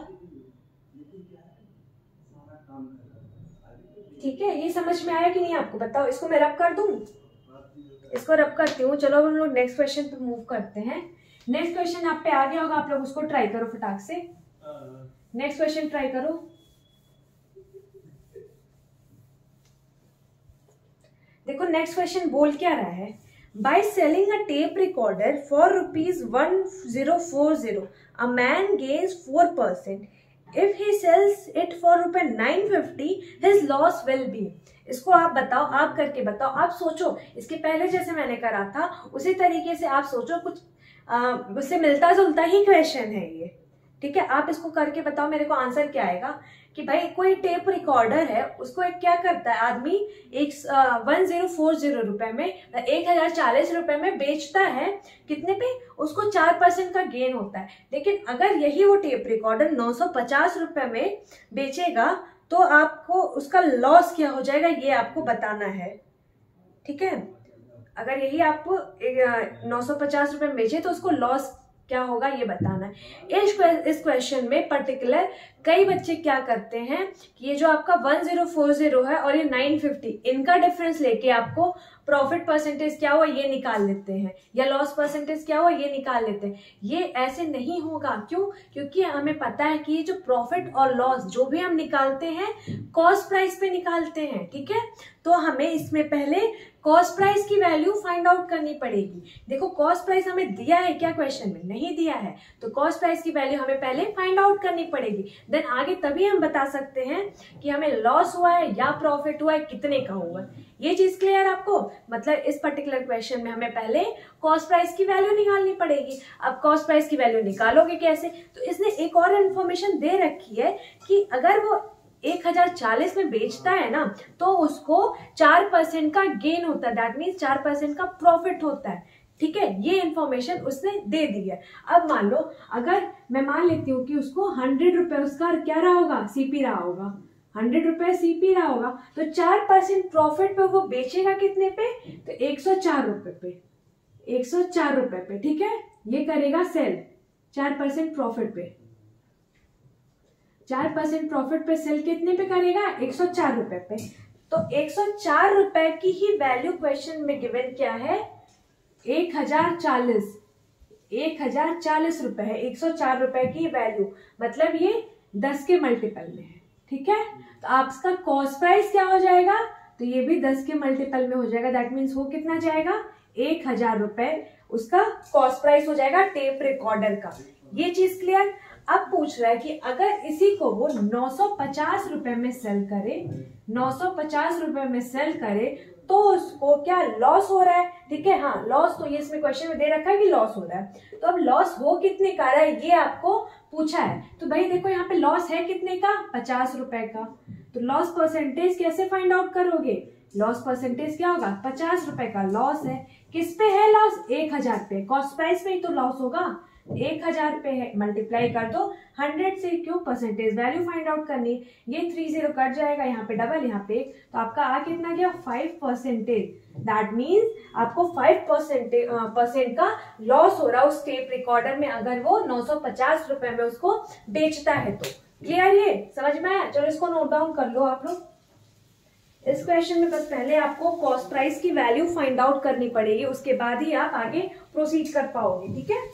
ठीक है, ये समझ में आया कि नहीं आपको, बताओ। इसको मैं रब कर दूं, इसको रब करती हूँ। चलो अब हम लोग नेक्स्ट क्वेश्चन पे मूव करते हैं। नेक्स्ट क्वेश्चन आप पे आ गया होगा, आप लोग उसको ट्राई करो फटाक से। नेक्स्ट क्वेश्चन ट्राई करो। देखो नेक्स्ट क्वेश्चन बोल क्या रहा है, by selling a tape recorder for rupees one thousand forty, a man gains four percent. If he sells it for rupees nine fifty, his loss will be. इसको आप बताओ, आप करके बताओ, आप सोचो, इसके पहले जैसे मैंने करा था उसी तरीके से आप सोचो, कुछ आ, उससे मिलता जुलता ही क्वेश्चन है ये। ठीक है, आप इसको करके बताओ मेरे को आंसर क्या आएगा। कि भाई कोई टेप रिकॉर्डर है, उसको एक क्या करता है आदमी, एक वन जीरो फोर जीरो रुपए में, एक हजार चालीस रुपए में बेचता है, कितने पे, उसको चार परसेंट का गेन होता है। लेकिन अगर यही वो टेप रिकॉर्डर नौ सौ पचास रुपए में बेचेगा तो आपको उसका लॉस क्या हो जाएगा, ये आपको बताना है। ठीक है, अगर यही आपको नौ सौ पचास रुपए में बेचे तो उसको लॉस क्या होगा ये बताना है। इस इस क्वेश्चन में पर्टिकुलर कई बच्चे क्या करते हैं कि ये जो आपका वन जीरो फोर जीरो है और ये नाइन फिफ्टी, इनका डिफरेंस लेके आपको प्रॉफिट परसेंटेज क्या हुआ ये निकाल लेते हैं, या लॉस परसेंटेज क्या हुआ ये निकाल लेते हैं। ये ऐसे नहीं होगा, क्यों, क्योंकि हमें पता है कि ये जो प्रॉफिट और लॉस जो भी हम निकालते हैं कॉस्ट प्राइस पे निकालते हैं। ठीक है, तो हमें इसमें पहले कॉस्ट प्राइस की वैल्यू फाइंड आउट करनी पड़ेगी। देखो कॉस्ट प्राइस हमें दिया है क्या, क्वेश्चन में नहीं दिया है, तो कॉस्ट प्राइस की वैल्यू हमें पहले फाइंड आउट करनी पड़ेगी। देन आगे तभी हम बता सकते हैं कि हमें लॉस हुआ है या प्रॉफिट हुआ है, कितने का हुआ है। ये चीज क्लियर आपको, मतलब इस पर्टिकुलर क्वेश्चन में हमें पहले कॉस्ट प्राइस की वैल्यू निकालनी पड़ेगी। अब कॉस्ट प्राइस की वैल्यू निकालोगे कैसे, तो इसने एक और इन्फॉर्मेशन दे रखी है कि अगर वो एक हजार चालीस में बेचता है ना तो उसको चार परसेंट का गेन होता है, दैट मीन्स चार परसेंट का प्रॉफिट होता है। ठीक है, ये इन्फॉर्मेशन उसने दे दी है। अब मान लो अगर मैं मान लेती हूँ कि उसको हंड्रेड रुपए उसका क्या रहा होगा, सीपी रहा होगा, हंड्रेड रुपए सीपी रहा होगा, तो चार परसेंट प्रॉफिट पे वो बेचेगा कितने पे, तो एक सौ चार रुपए पे, एक सौ चार रुपए पे। ठीक है, ये करेगा सेल चार परसेंट प्रॉफिट पे, चार परसेंट प्रॉफिट पे सेल कितने पे करेगा, एक सौ चार रुपए पे। तो एक सौ चार रुपए की ही वैल्यू क्वेश्चन में गिवन क्या है, एक हजार चालीस, एक हजार चालीस रुपए है एक सौ चार रुपए की वैल्यू, मतलब ये दस के मल्टीपल में है। ठीक है, तो आपका कॉस्ट प्राइस क्या हो जाएगा, तो ये भी दस के मल्टीपल में हो जाएगा, दैट मीन्स वो कितना जाएगा, एक हजार रुपए उसका कॉस्ट प्राइस हो जाएगा टेप रिकॉर्डर का। ये चीज क्लियर। अब पूछ रहा है कि अगर इसी को वो नौ सौ पचास रुपए में सेल करे, नौ सौ पचास रुपए में सेल करे तो उसको क्या लॉस हो रहा है। ठीक है, हाँ लॉस, तो ये इसमें क्वेश्चन में दे रखा है कि लॉस हो रहा है। तो अब लॉस हो कितने का रहा है ये आपको पूछा है, तो भाई देखो यहाँ पे लॉस है कितने का, पचास रुपए का। तो लॉस परसेंटेज कैसे फाइंड आउट करोगे, लॉस परसेंटेज क्या होगा, पचास रुपए का लॉस है। किस पे है लॉस, एक हजार पे, कॉस्ट प्राइस में ही तो लॉस होगा, एक हजार पे है, मल्टीप्लाई कर दो हंड्रेड से, क्यों, परसेंटेज वैल्यू फाइंड आउट करनी। ये थ्री जीरो कट जाएगा, यहाँ पे डबल, यहाँ पे एक, तो आपका आ कितना गया, फाइव परसेंटेज। दैट मीन्स आपको फाइव परसेंट परसेंट का लॉस हो रहा है उस टेप रिकॉर्डर में, अगर वो नौ सौ पचास रुपए में उसको बेचता है तो। क्लियर, ये समझ में आया। चलो इसको नोट डाउन कर लो आप लोग। इस क्वेश्चन में बस पहले आपको कॉस्ट प्राइस की वैल्यू फाइंड आउट करनी पड़ेगी, उसके बाद ही आप आगे प्रोसीड कर पाओगे। ठीक है,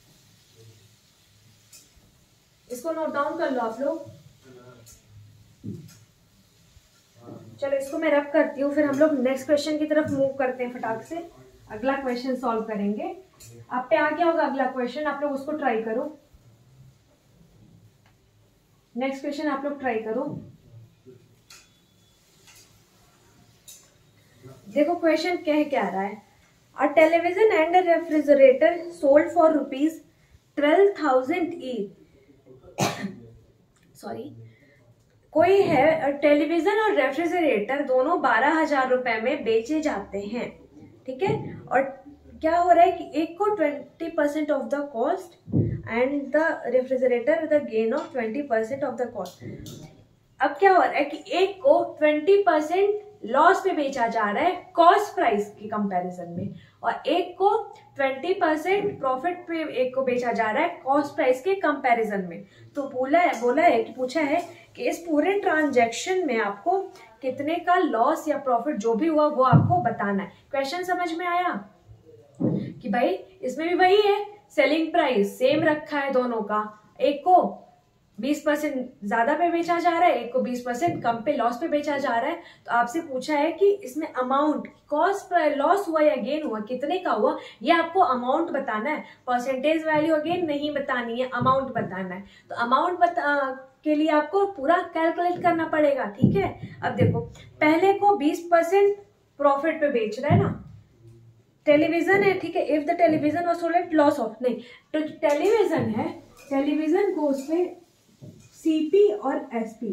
इसको नोट डाउन कर लो आप लोग। चलो इसको मैं रब करती हूँ, फिर हम लोग नेक्स्ट क्वेश्चन की तरफ मूव करते हैं फटाक से। अगला क्वेश्चन सॉल्व करेंगे। आप पे आ गया होगा अगला क्वेश्चन, आप लोग उसको ट्राई करो। नेक्स्ट क्वेश्चन आप लोग ट्राई करो। देखो क्वेश्चन कह क्या रहा है, a television and a refrigerator sold for rupees twelve thousand each. Sorry, कोई है टेलीविजन और रेफ्रिजरेटर दोनों बारह हजार रुपए में बेचे जाते हैं। ठीक है, और क्या हो रहा है कि एक को twenty percent of the cost and the refrigerator the gain of twenty percent of the cost. अब क्या हो रहा है कि एक को ट्वेंटी परसेंट लॉस पे बेचा जा रहा है कॉस्ट प्राइस के कंपैरिजन में, और एक को ट्वेंटी परसेंट प्रॉफिट पे एक को बेचा जा रहा है कॉस्ट प्राइस के कंपैरिजन में। तो बोला है बोला है कि पूछा है कि इस पूरे ट्रांजैक्शन में आपको कितने का लॉस या प्रॉफिट जो भी हुआ वो आपको बताना है। क्वेश्चन समझ में आया कि भाई इसमें भी वही है, सेलिंग प्राइस सेम रखा है दोनों का, एक को बीस परसेंट ज्यादा पे बेचा जा रहा है, एक को बीस परसेंट कम पे लॉस पे बेचा जा रहा है। तो आपसे पूछा है कि इसमें अमाउंट कॉस्ट लॉस हुआ या गेन हुआ कितने का हुआ, ये आपको अमाउंट बताना है। परसेंटेज वैल्यू अगेन नहीं बतानी है, अमाउंट बताना है। तो अमाउंट बता के लिए आपको पूरा कैलकुलेट करना पड़ेगा। ठीक है, अब देखो पहले को बीस परसेंट प्रॉफिट पे बेच रहा है ना, टेलीविजन है। ठीक है, if the television was sold at loss of, नहीं तो टेलीविजन है, टेलीविजन को उसमें सीपी और SP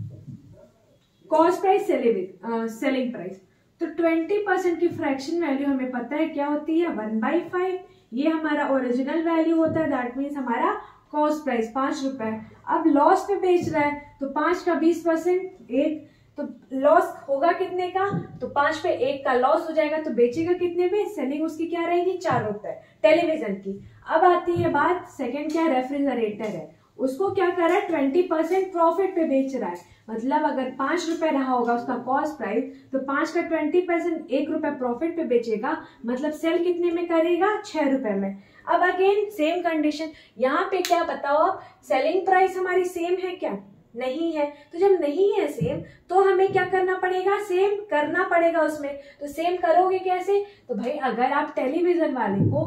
cost price selling price, तो ट्वेंटी परसेंट की फ्रैक्शन वैल्यू हमें पता है क्या होती है, वन बाई फाइव। ये हमारा ओरिजिनल वैल्यू होता है, दैट मीन्स हमारा कॉस्ट प्राइस पांच रुपए। अब लॉस पे बेच रहा है तो पांच का बीस परसेंट एक, तो लॉस होगा कितने का, तो पांच पे एक का लॉस हो जाएगा, तो बेचेगा कितने में, सेलिंग उसकी क्या रहेगी, चार रुपए टेलीविजन की। अब आती है बात सेकंड, क्या रेफ्रिजरेटर है, उसको क्या कर रहा है, ट्वेंटी परसेंट प्रॉफिट पे बेच रहा है। मतलब अगर पांच रुपए रहा होगा उसका कॉस्ट प्राइस, तो पांच का ट्वेंटी परसेंट एक रुपए प्रॉफिट पे बेचेगा, मतलब सेल कितने में करेगा, छह रुपए में। अब अगेन सेम कंडीशन, यहाँ पे क्या बताओ आप, सेलिंग प्राइस हमारी सेम है क्या, नहीं है। तो जब नहीं है सेम तो हमें क्या करना पड़ेगा, सेम करना पड़ेगा उसमें। तो सेम करोगे कैसे, तो भाई अगर आप टेलीविजन वाले को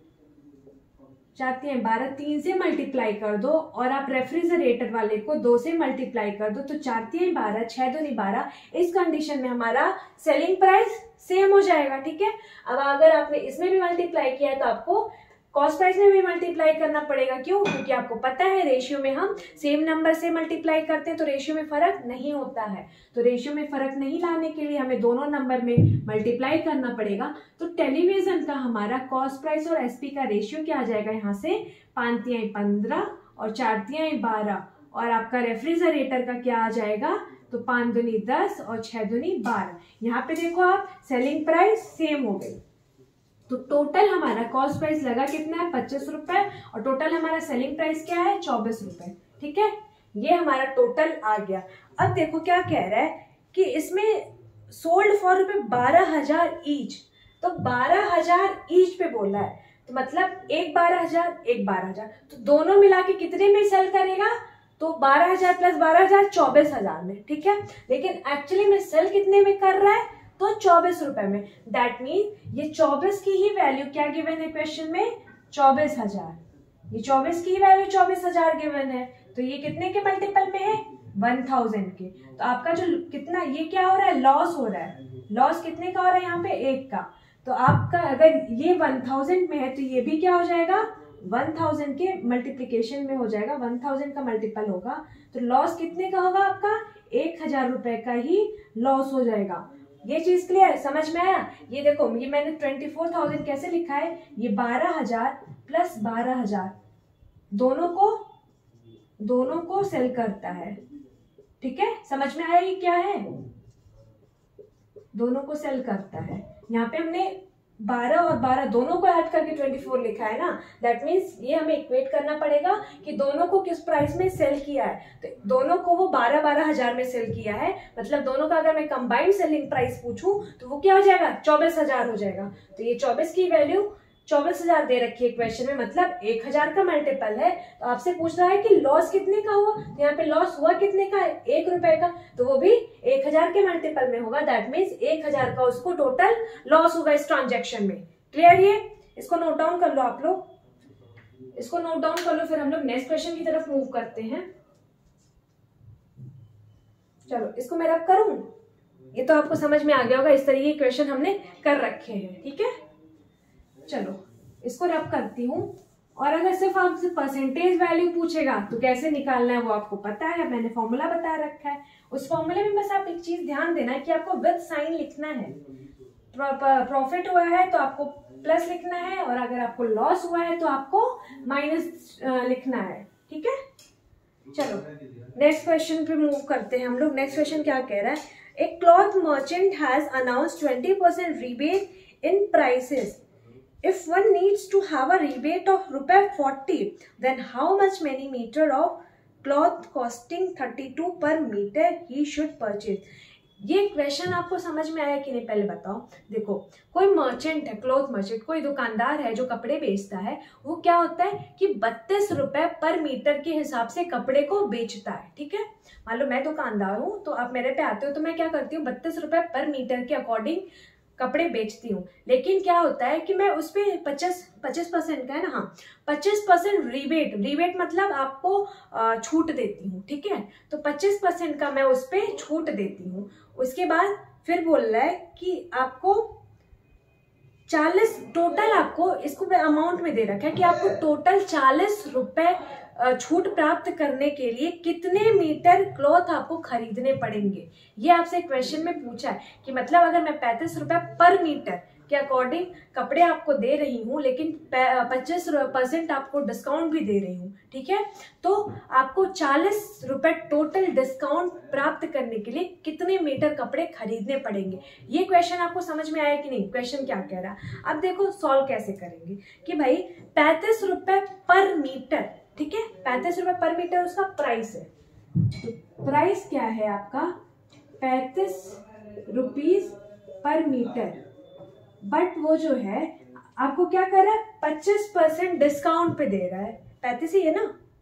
चाहते हैं बारह तीन से मल्टीप्लाई कर दो, और आप रेफ्रिजरेटर वाले को दो से मल्टीप्लाई कर दो, तो चार तीन बारह, छह दो नहीं बारह। इस कंडीशन में हमारा सेलिंग प्राइस सेम हो जाएगा। ठीक है, अब अगर आपने इसमें भी मल्टीप्लाई किया है तो आपको कॉस्ट प्राइस में भी मल्टीप्लाई करना पड़ेगा। क्यों, क्योंकि आपको पता है रेशियो में हम सेम नंबर से मल्टीप्लाई करते हैं तो रेशियो में फर्क नहीं होता है। तो रेशियो में फर्क नहीं लाने के लिए हमें दोनों नंबर में मल्टीप्लाई करना पड़ेगा। तो टेलीविजन का हमारा कॉस्ट प्राइस और एसपी का रेशियो क्या आ जाएगा, यहाँ से पांच तिहाई पंद्रह और चार तिहाई बारह, और आपका रेफ्रिजरेटर का क्या आ जाएगा, तो पांच दूनी दस और छह दूनी बारह। यहाँ पे देखो आप सेलिंग प्राइस सेम हो गई, तो टोटल हमारा कॉस्ट प्राइस लगा कितना है, पच्चीस रुपए, और टोटल हमारा सेलिंग प्राइस क्या है, चौबीस रुपए। ठीक है, ये हमारा टोटल आ गया। अब देखो क्या कह रहा है कि इसमें सोल्ड फॉर रुपए बारह हजार ईच, तो बारह हजार ईच पे बोला है, तो मतलब एक बारह हजार एक बारह हजार, तो दोनों मिला के कितने में सेल करेगा, तो बारह हजार प्लस बारह हजार चौबीस हजार में। ठीक है, लेकिन एक्चुअली में सेल कितने में कर रहा है, तो चौबीस रुपए में। दैट मीन ये चौबीस की ही वैल्यू क्या गिवन है क्वेश्चन में, चौबीस हजार। ये चौबीस की वैल्यू चौबीस हजार गिवन है, तो ये कितने के मल्टीपल में है, वन थाउजेंड के। तो आपका जो कितना ये क्या हो रहा है, लॉस हो रहा है। लॉस कितने का हो रहा है यहाँ पे, एक का। तो आपका अगर ये वन थाउजेंड में है तो ये भी क्या हो जाएगा, वन थाउजेंड के मल्टीप्लीकेशन में हो जाएगा, वन थाउजेंड का मल्टीपल होगा। तो लॉस कितने का होगा आपका, एक हजार रुपए का ही लॉस हो जाएगा। ये चीज क्लियर, समझ में आया। ये देखो ये मैंने ट्वेंटी फोर थाउजेंड कैसे लिखा है, ये बारह हजार प्लस बारह हजार दोनों को दोनों को सेल करता है। ठीक है, समझ में आया ये क्या है, दोनों को सेल करता है। यहाँ पे हमने बारह और बारह दोनों को ऐड करके चौबीस लिखा है ना, दैट मीन्स ये हमें इक्वेट करना पड़ेगा कि दोनों को किस प्राइस में सेल किया है। तो दोनों को वो बारह बारह हजार में सेल किया है, मतलब दोनों का अगर मैं कंबाइंड सेलिंग प्राइस पूछूं तो वो क्या हो जाएगा, चौबीस हजार हो जाएगा। तो ये चौबीस की वैल्यू चौबीस हजार दे रखी है क्वेश्चन में, मतलब एक हजार का मल्टीपल है। तो आपसे पूछ रहा है कि लॉस कितने का हुआ, तो यहाँ पे लॉस हुआ कितने का है, एक रुपए का, तो वो भी एक हजार के मल्टीपल में होगा। दैट मीन्स एक हजार का उसको टोटल लॉस होगा इस ट्रांजेक्शन में। क्लियर? ये इसको नोट डाउन कर लो आप लोग, इसको नोट डाउन कर लो, फिर हम लोग नेक्स्ट क्वेश्चन की तरफ मूव करते हैं। चलो इसको मैं रब करूं, ये तो आपको समझ में आ गया होगा, इस तरीके के क्वेश्चन हमने कर रखे हैं। ठीक है, चलो इसको रब करती हूँ। और अगर सिर्फ आपसे परसेंटेज वैल्यू पूछेगा तो कैसे निकालना है वो आपको पता है, मैंने फॉर्मूला बता रखा है। उस फॉर्मूले में बस आप एक चीज ध्यान देना है कि आपको विद साइन लिखना है। प्रॉफिट हुआ है तो आपको प्लस लिखना है, और अगर आपको लॉस हुआ है तो आपको माइनस लिखना है। ठीक है, चलो नेक्स्ट क्वेश्चन पे मूव करते हैं हम लोग। नेक्स्ट क्वेश्चन क्या कह रहा है, a cloth merchant has announced twenty percent rebate in prices. If one needs to have a rebate of रुपए forty, then how much many meter of cloth costing thirty-two per meter he should purchase? ये question आपको समझ में आया कि नहीं पहले बताओ। देखो, कोई मर्चेंट है, क्लॉथ मर्चेंट, कोई दुकानदार है जो कपड़े बेचता है, वो क्या होता है कि बत्तीस रुपए पर मीटर के हिसाब से कपड़े को बेचता है। ठीक है, मान लो मैं दुकानदार हूँ तो आप मेरे पे आते हो, तो मैं क्या करती हूँ, बत्तीस रुपए पर मीटर के अकॉर्डिंग कपड़े बेचती हूँ। लेकिन क्या होता है कि मैं उस पे पचास पच्चीस परसेंट का है ना, हाँ पच्चीस परसेंट रिबेट, रिबेट मतलब आपको छूट देती हूँ। ठीक है, तो पच्चीस परसेंट का मैं उस पे छूट देती हूँ। उसके बाद फिर बोल रहा है कि आपको चालीस टोटल, आपको इसको अमाउंट में दे रखा है कि आपको टोटल चालीस रुपए छूट प्राप्त करने के लिए कितने मीटर क्लॉथ आपको खरीदने पड़ेंगे। ये आपसे क्वेश्चन में पूछा है कि मतलब अगर मैं पैंतीस रुपए पर मीटर के अकॉर्डिंग कपड़े आपको दे रही हूँ, लेकिन पच्चीस परसेंट आपको डिस्काउंट भी दे रही हूँ। ठीक है, तो आपको चालीस रुपए टोटल डिस्काउंट प्राप्त करने के लिए कितने मीटर कपड़े खरीदने पड़ेंगे। ये क्वेश्चन आपको समझ में आया कि नहीं, क्वेश्चन क्या कह रहा है। अब देखो सॉल्व कैसे करेंगे कि भाई पैंतीस रुपए पर मीटर, ठीक है, पैंतीस रुपए पर मीटर उसका प्राइस है। तो प्राइस क्या है आपका, पैंतीस रुपीज पर मीटर, बट वो जो है आपको क्या कर रहा है, पच्चीस परसेंट डिस्काउंट पे दे रहा है। पैंतीस ही है ना,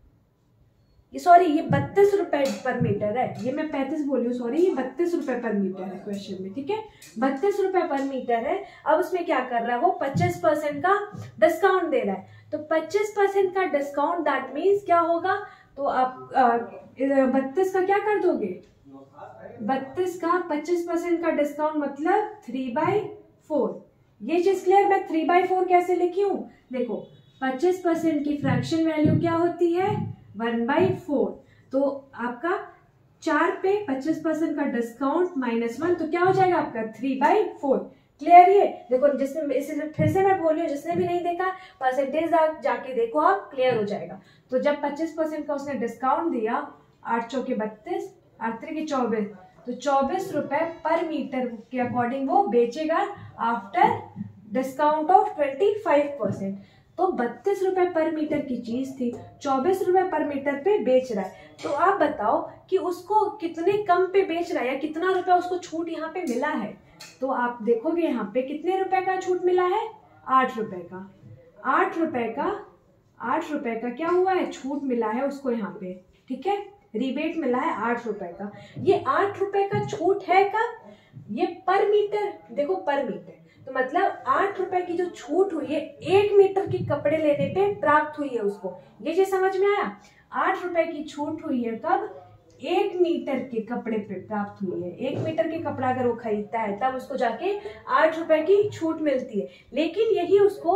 ये सॉरी ये बत्तीस रुपए पर मीटर है, ये मैं पैंतीस बोली हूँ, सॉरी ये बत्तीस रुपए पर मीटर है क्वेश्चन में। ठीक है, बत्तीस रुपए पर मीटर है। अब उसमें क्या कर रहा है, वो पच्चीस परसेंट का डिस्काउंट दे रहा है। तो पच्चीस परसेंट का डिस्काउंट दैट मीन्स क्या होगा, तो आप बत्तीस का क्या कर दोगे, बत्तीस का पच्चीस परसेंट का डिस्काउंट मतलब थ्री बाई फोर। ये चीज क्लियर, मैं थ्री बाई फोर कैसे लिखी हूँ, देखो पच्चीस परसेंट की फ्रैक्शन वैल्यू क्या होती है, वन बाई फोर। तो आपका चार पे पच्चीस परसेंट का डिस्काउंट माइनस वन, तो क्या हो जाएगा आपका थ्री बाई फोर। क्लियर? ये देखो, जिसने इसे फिर से मैं बोल रही हूँ, जिसने भी नहीं देखा परसेंटेज जाके देखो आप, क्लियर हो जाएगा। तो जब पच्चीस परसेंट का उसने डिस्काउंट दिया, आठ चौके बत्तीस, आठ की चौबीस, तो चौबीस रुपए पर मीटर के अकॉर्डिंग वो बेचेगा after discount of twenty five percent. तो बत्तीस रुपए पर मीटर की चीज थी, चौबीस रुपए पर मीटर पे बेच रहा है। तो आप बताओ कि उसको कितने कम पे बेच रहा है, या कितना रुपया उसको छूट यहाँ पे मिला है। तो आप देखोगे यहाँ पे कितने रुपए का छूट मिला है, आठ रुपए का, आठ रुपए का आठ रुपए का क्या हुआ है, छूट मिला है उसको यहाँ पे। ठीक है, रिबेट मिला है आठ रुपए का। ये आठ रुपए का छूट है कब, ये पर मीटर, देखो पर मीटर, तो मतलब आठ रुपए की जो छूट हुई है एक मीटर के कपड़े लेने पे प्राप्त हुई है उसको। ये चीज समझ में आया, आठ रुपए की छूट हुई है कब, एक मीटर के कपड़े पे प्राप्त हुई है। एक मीटर के कपड़ा अगर वो खरीदता है तब उसको जाके आठ रुपए की छूट मिलती है। लेकिन यही उसको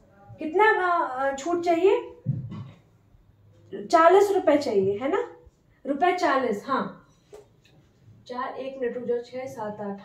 कितना छूट चाहिए, चालीस रुपए चाहिए, है ना, रुपए चालीस, हाँ चार, एक मिनट रुक जाओ, छह सात आठ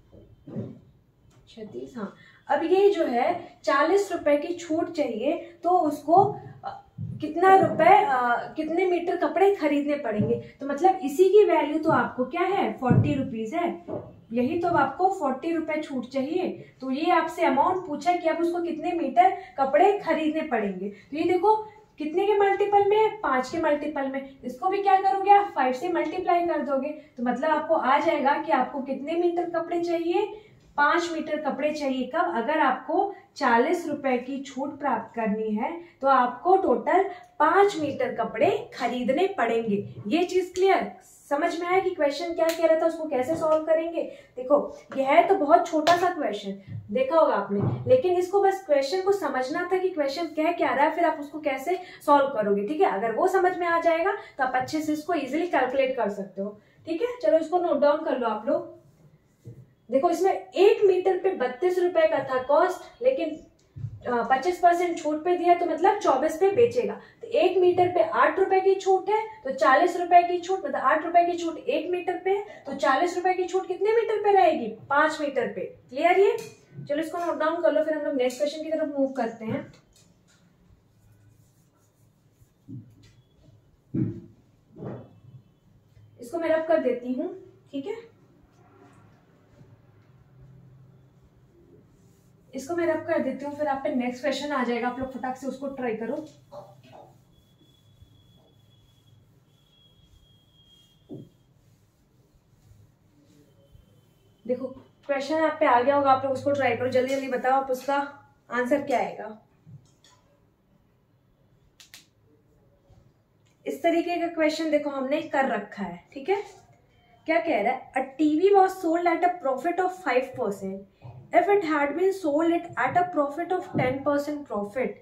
छत्तीस, हाँ। अब ये जो है चालीस रुपए की छूट चाहिए, तो उसको कितना रुपए कितने मीटर कपड़े खरीदने पड़ेंगे। तो मतलब इसी की वैल्यू तो आपको क्या है, फोर्टी रुपीज है। यही तो आपको फोर्टी रुपए छूट चाहिए। तो ये आपसे अमाउंट पूछा कि अब उसको कितने मीटर कपड़े खरीदने पड़ेंगे। तो ये देखो कितने के मल्टीपल में है, पांच के मल्टीपल में। इसको भी क्या करोगे आप, फाइव से मल्टीप्लाई कर दोगे। तो मतलब आपको आ जाएगा कि आपको कितने मीटर कपड़े चाहिए, पांच मीटर कपड़े चाहिए। कब, अगर आपको चालीस रुपए की छूट प्राप्त करनी है तो आपको टोटल पांच मीटर कपड़े खरीदने पड़ेंगे। ये चीज क्लियर, समझ में आया कि क्वेश्चन क्या कह रहा था, उसको कैसे सॉल्व करेंगे। देखो यह है तो बहुत छोटा सा क्वेश्चन देखा होगा आपने, लेकिन इसको बस क्वेश्चन को समझना था कि क्वेश्चन कह क्या रहा है, फिर आप उसको कैसे सॉल्व करोगे। ठीक है, अगर वो समझ में आ जाएगा तो आप अच्छे से इसको इजिली कैलकुलेट कर सकते हो। ठीक है, चलो इसको नोट डाउन कर लो आप लोग। देखो इसमें एक मीटर पे बत्तीस रुपए का था कॉस्ट, लेकिन पच्चीस परसेंट छूट पे दिया तो मतलब चौबीस पे बेचेगा। तो एक मीटर पे आठ रुपए की छूट है तो चालीस रुपए की छूट, मतलब आठ रुपए की छूट एक मीटर पे, तो चालीस रुपए की छूट कितने मीटर पे रहेगी, पांच मीटर पे। क्लियर ये, चलो इसको नोट डाउन कर लो, फिर हम लोग नेक्स्ट क्वेश्चन की तरफ मूव करते हैं। इसको मैं रब कर देती हूँ, ठीक है, इसको मैं रब कर देती हूँ, फिर आप पे नेक्स्ट क्वेश्चन आ जाएगा। आप लोग फटाक से उसको ट्राई करो। देखो क्वेश्चन आप पे आ गया होगा, आप लोग उसको ट्राई करो, जल्दी जल्दी बताओ आप उसका आंसर क्या आएगा। इस तरीके का क्वेश्चन देखो हमने कर रखा है। ठीक है, क्या कह रहा है, a TV was sold at a profit of five percent if it had been sold it at a profit of ten percent profit।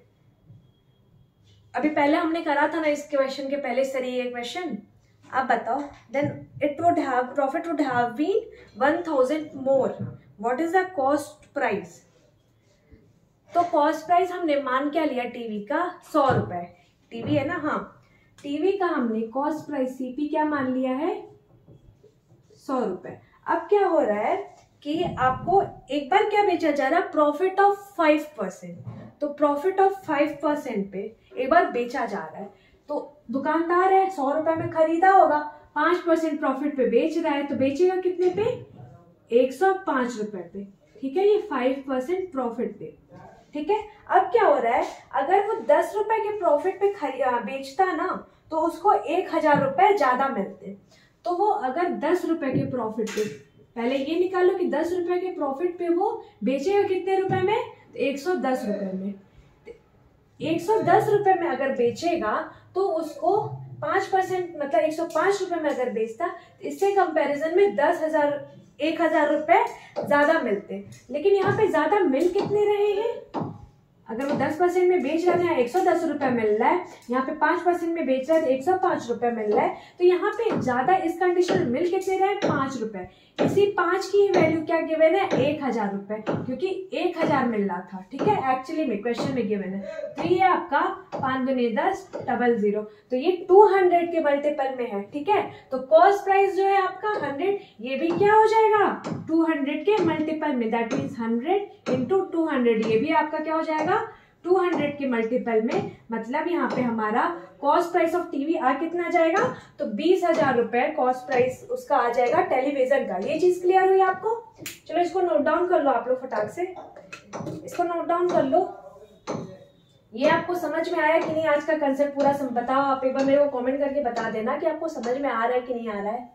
अभी पहले हमने करा था ना इस क्वेश्चन के पहले इस तरीके का क्वेश्चन। अब बताओ, then it would have profit would have been one thousand more, what is the cost price। तो कॉस्ट प्राइस हमने मान क्या लिया टीवी का, सौ रुपए, टीवी है ना, हाँ, टीवी का हमने कॉस्ट प्राइस सीपी क्या मान लिया है, सौ रुपए। अब क्या हो रहा है कि आपको एक बार क्या बेचा जा रहा है, प्रॉफिट ऑफ फाइव परसेंट। तो प्रॉफिट ऑफ फाइव परसेंट पे एक बार बेचा जा रहा है, तो दुकानदार है सौ रुपए में खरीदा होगा, पांच परसेंट प्रॉफिट पे बेच रहा है, तो बेचेगा कितने पे, एक सौ पांच रुपए पे। ठीक है, ये फाइव परसेंट प्रॉफिट पे। ठीक है, अब क्या हो रहा है, अगर वो दस रुपए के प्रॉफिट पे बेचता ना तो उसको एक हजार रुपए ज्यादा मिलते। तो वो अगर दस रुपए के प्रॉफिट पे, पहले ये निकालो कि दस रुपए के प्रॉफिट पे वो बेचेगा कितने रुपए में, तो एक सौ दस रुपए में। एक सौ दस रुपए में अगर बेचेगा तो उसको पांच परसेंट मतलब एक सौ पांच रुपए में अगर बेचता, तो इससे कंपैरिजन में दस हजार एक हजार रुपए ज्यादा मिलते। लेकिन यहाँ पे ज्यादा मिल कितने रहे हैं, अगर वो दस परसेंट में बेच रहा है यहाँ एक सौ दस रुपए मिल रहा है, यहाँ पे पांच परसेंट में बेच रहा है तो एक सौ पांच रुपए मिल रहा है। तो यहाँ पे ज्यादा इस कंडीशन में मिल कितने रहे, पांच रुपए। इसी पांच की वैल्यू क्या गिवन है, एक हजार रुपए, क्योंकि एक हजार मिल रहा था। ठीक है, एक्चुअली में क्वेश्चन में गिवन है। तो ये आपका पांच दुनी दस डबल जीरो, तो ये टू हंड्रेड के मल्टीपल में है। ठीक है, तो कॉस्ट प्राइस जो है आपका हंड्रेड, ये भी क्या हो जाएगा, टू हंड्रेड के मल्टीपल में, that means hundred into two hundred, ये भी आपका क्या हो जाएगा, टू हंड्रेड के मल्टीपल में। मतलब यहाँ पे हमारा कॉस्ट प्राइस ऑफ टीवी आ कितना जाएगा, तो बीस हजार रुपए कॉस्ट प्राइस उसका आ जाएगा टेलीविजन का। ये चीज क्लियर हुई आपको। चलो इसको नोट डाउन कर लो आप लोग फटाक से, इसको नोट डाउन कर लो। ये आपको समझ में आया कि नहीं, आज का कंसेप्ट पूरा बताओ आप एक बार मेरे को कमेंट करके बता देना कि आपको समझ में आ रहा है कि नहीं आ रहा है।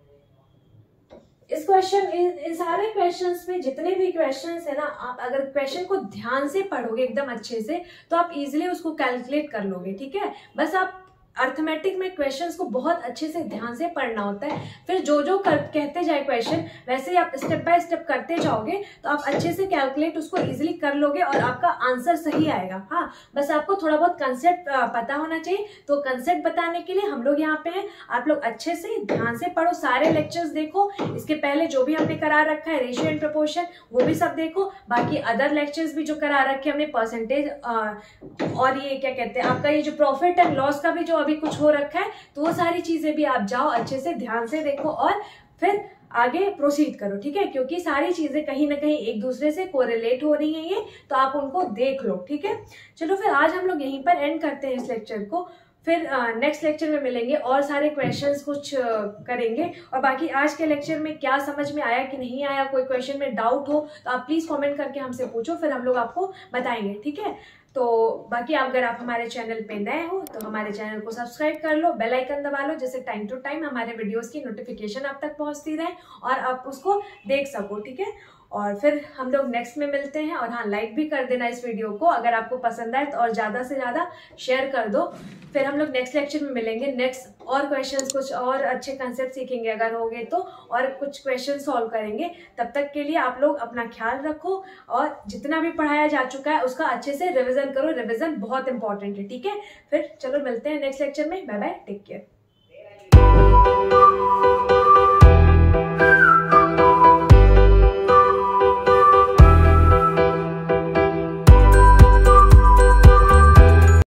इस क्वेश्चन इन, इन सारे क्वेश्चंस में जितने भी क्वेश्चंस है ना, आप अगर क्वेश्चन को ध्यान से पढ़ोगे एकदम अच्छे से तो आप इजीली उसको कैलकुलेट कर लोगे। ठीक है, बस आप अर्थमेटिक में क्वेश्चंस को बहुत अच्छे से ध्यान से पढ़ना होता है। फिर जो जो कर, कहते जाए क्वेश्चन, वैसे ही आप स्टेप बाय स्टेप करते जाओगे तो आप अच्छे से कैलकुलेट उसको इजीली कर लोगे और आपका आंसर सही आएगा। हाँ, बस आपको थोड़ा बहुत कंसेप्ट पता होना चाहिए। तो कंसेप्ट बताने के लिए हम लोग यहाँ पे हैं, आप लोग अच्छे से ध्यान से पढ़ो, सारे लेक्चर्स देखो। इसके पहले जो भी हमने करा रखा है रेशियो एंड प्रोपोर्शन, वो भी सब देखो। बाकी अदर लेक्चर्स भी जो करा रखे हमने, परसेंटेज और ये क्या कहते हैं आपका ये जो प्रॉफिट एंड लॉस का भी जो अभी कुछ हो रखा है, तो वो सारी चीजें भी आप जाओ अच्छे से ध्यान से देखो और फिर आगे प्रोसीड करो। ठीक है, क्योंकि सारी चीजें कहीं ना कहीं एक दूसरे से कोरिलेट हो रही हैं ये, तो आप उनको देख लो। ठीक है, चलो फिर आज हम लोग यहीं पर एंड करते हैं इस लेक्चर को। फिर नेक्स्ट लेक्चर में मिलेंगे और सारे क्वेश्चंस कुछ uh, करेंगे। और बाकी आज के लेक्चर में क्या समझ में आया कि नहीं आया, कोई क्वेश्चन में डाउट हो तो आप प्लीज़ कमेंट करके हमसे पूछो, फिर हम लोग आपको बताएंगे, ठीक है। तो बाकी अगर आप हमारे चैनल पे नए हो तो हमारे चैनल को सब्सक्राइब कर लो, बेल आइकन दबा लो, जिससे टाइम टू टाइम हमारे वीडियोस की नोटिफिकेशन आप तक पहुंचती रहे और आप उसको देख सको, ठीक है। और फिर हम लोग नेक्स्ट में मिलते हैं। और हाँ, लाइक भी कर देना इस वीडियो को अगर आपको पसंद आए तो, और ज़्यादा से ज़्यादा शेयर कर दो। फिर हम लोग नेक्स्ट लेक्चर में मिलेंगे, नेक्स्ट और क्वेश्चंस कुछ और अच्छे कंसेप्ट सीखेंगे अगर होंगे तो, और कुछ क्वेश्चन सॉल्व करेंगे। तब तक के लिए आप लोग अपना ख्याल रखो और जितना भी पढ़ाया जा चुका है उसका अच्छे से रिविजन करो, रिविजन बहुत इंपॉर्टेंट है, ठीक है। फिर चलो मिलते हैं नेक्स्ट लेक्चर में, बाय बाय, टेक केयर।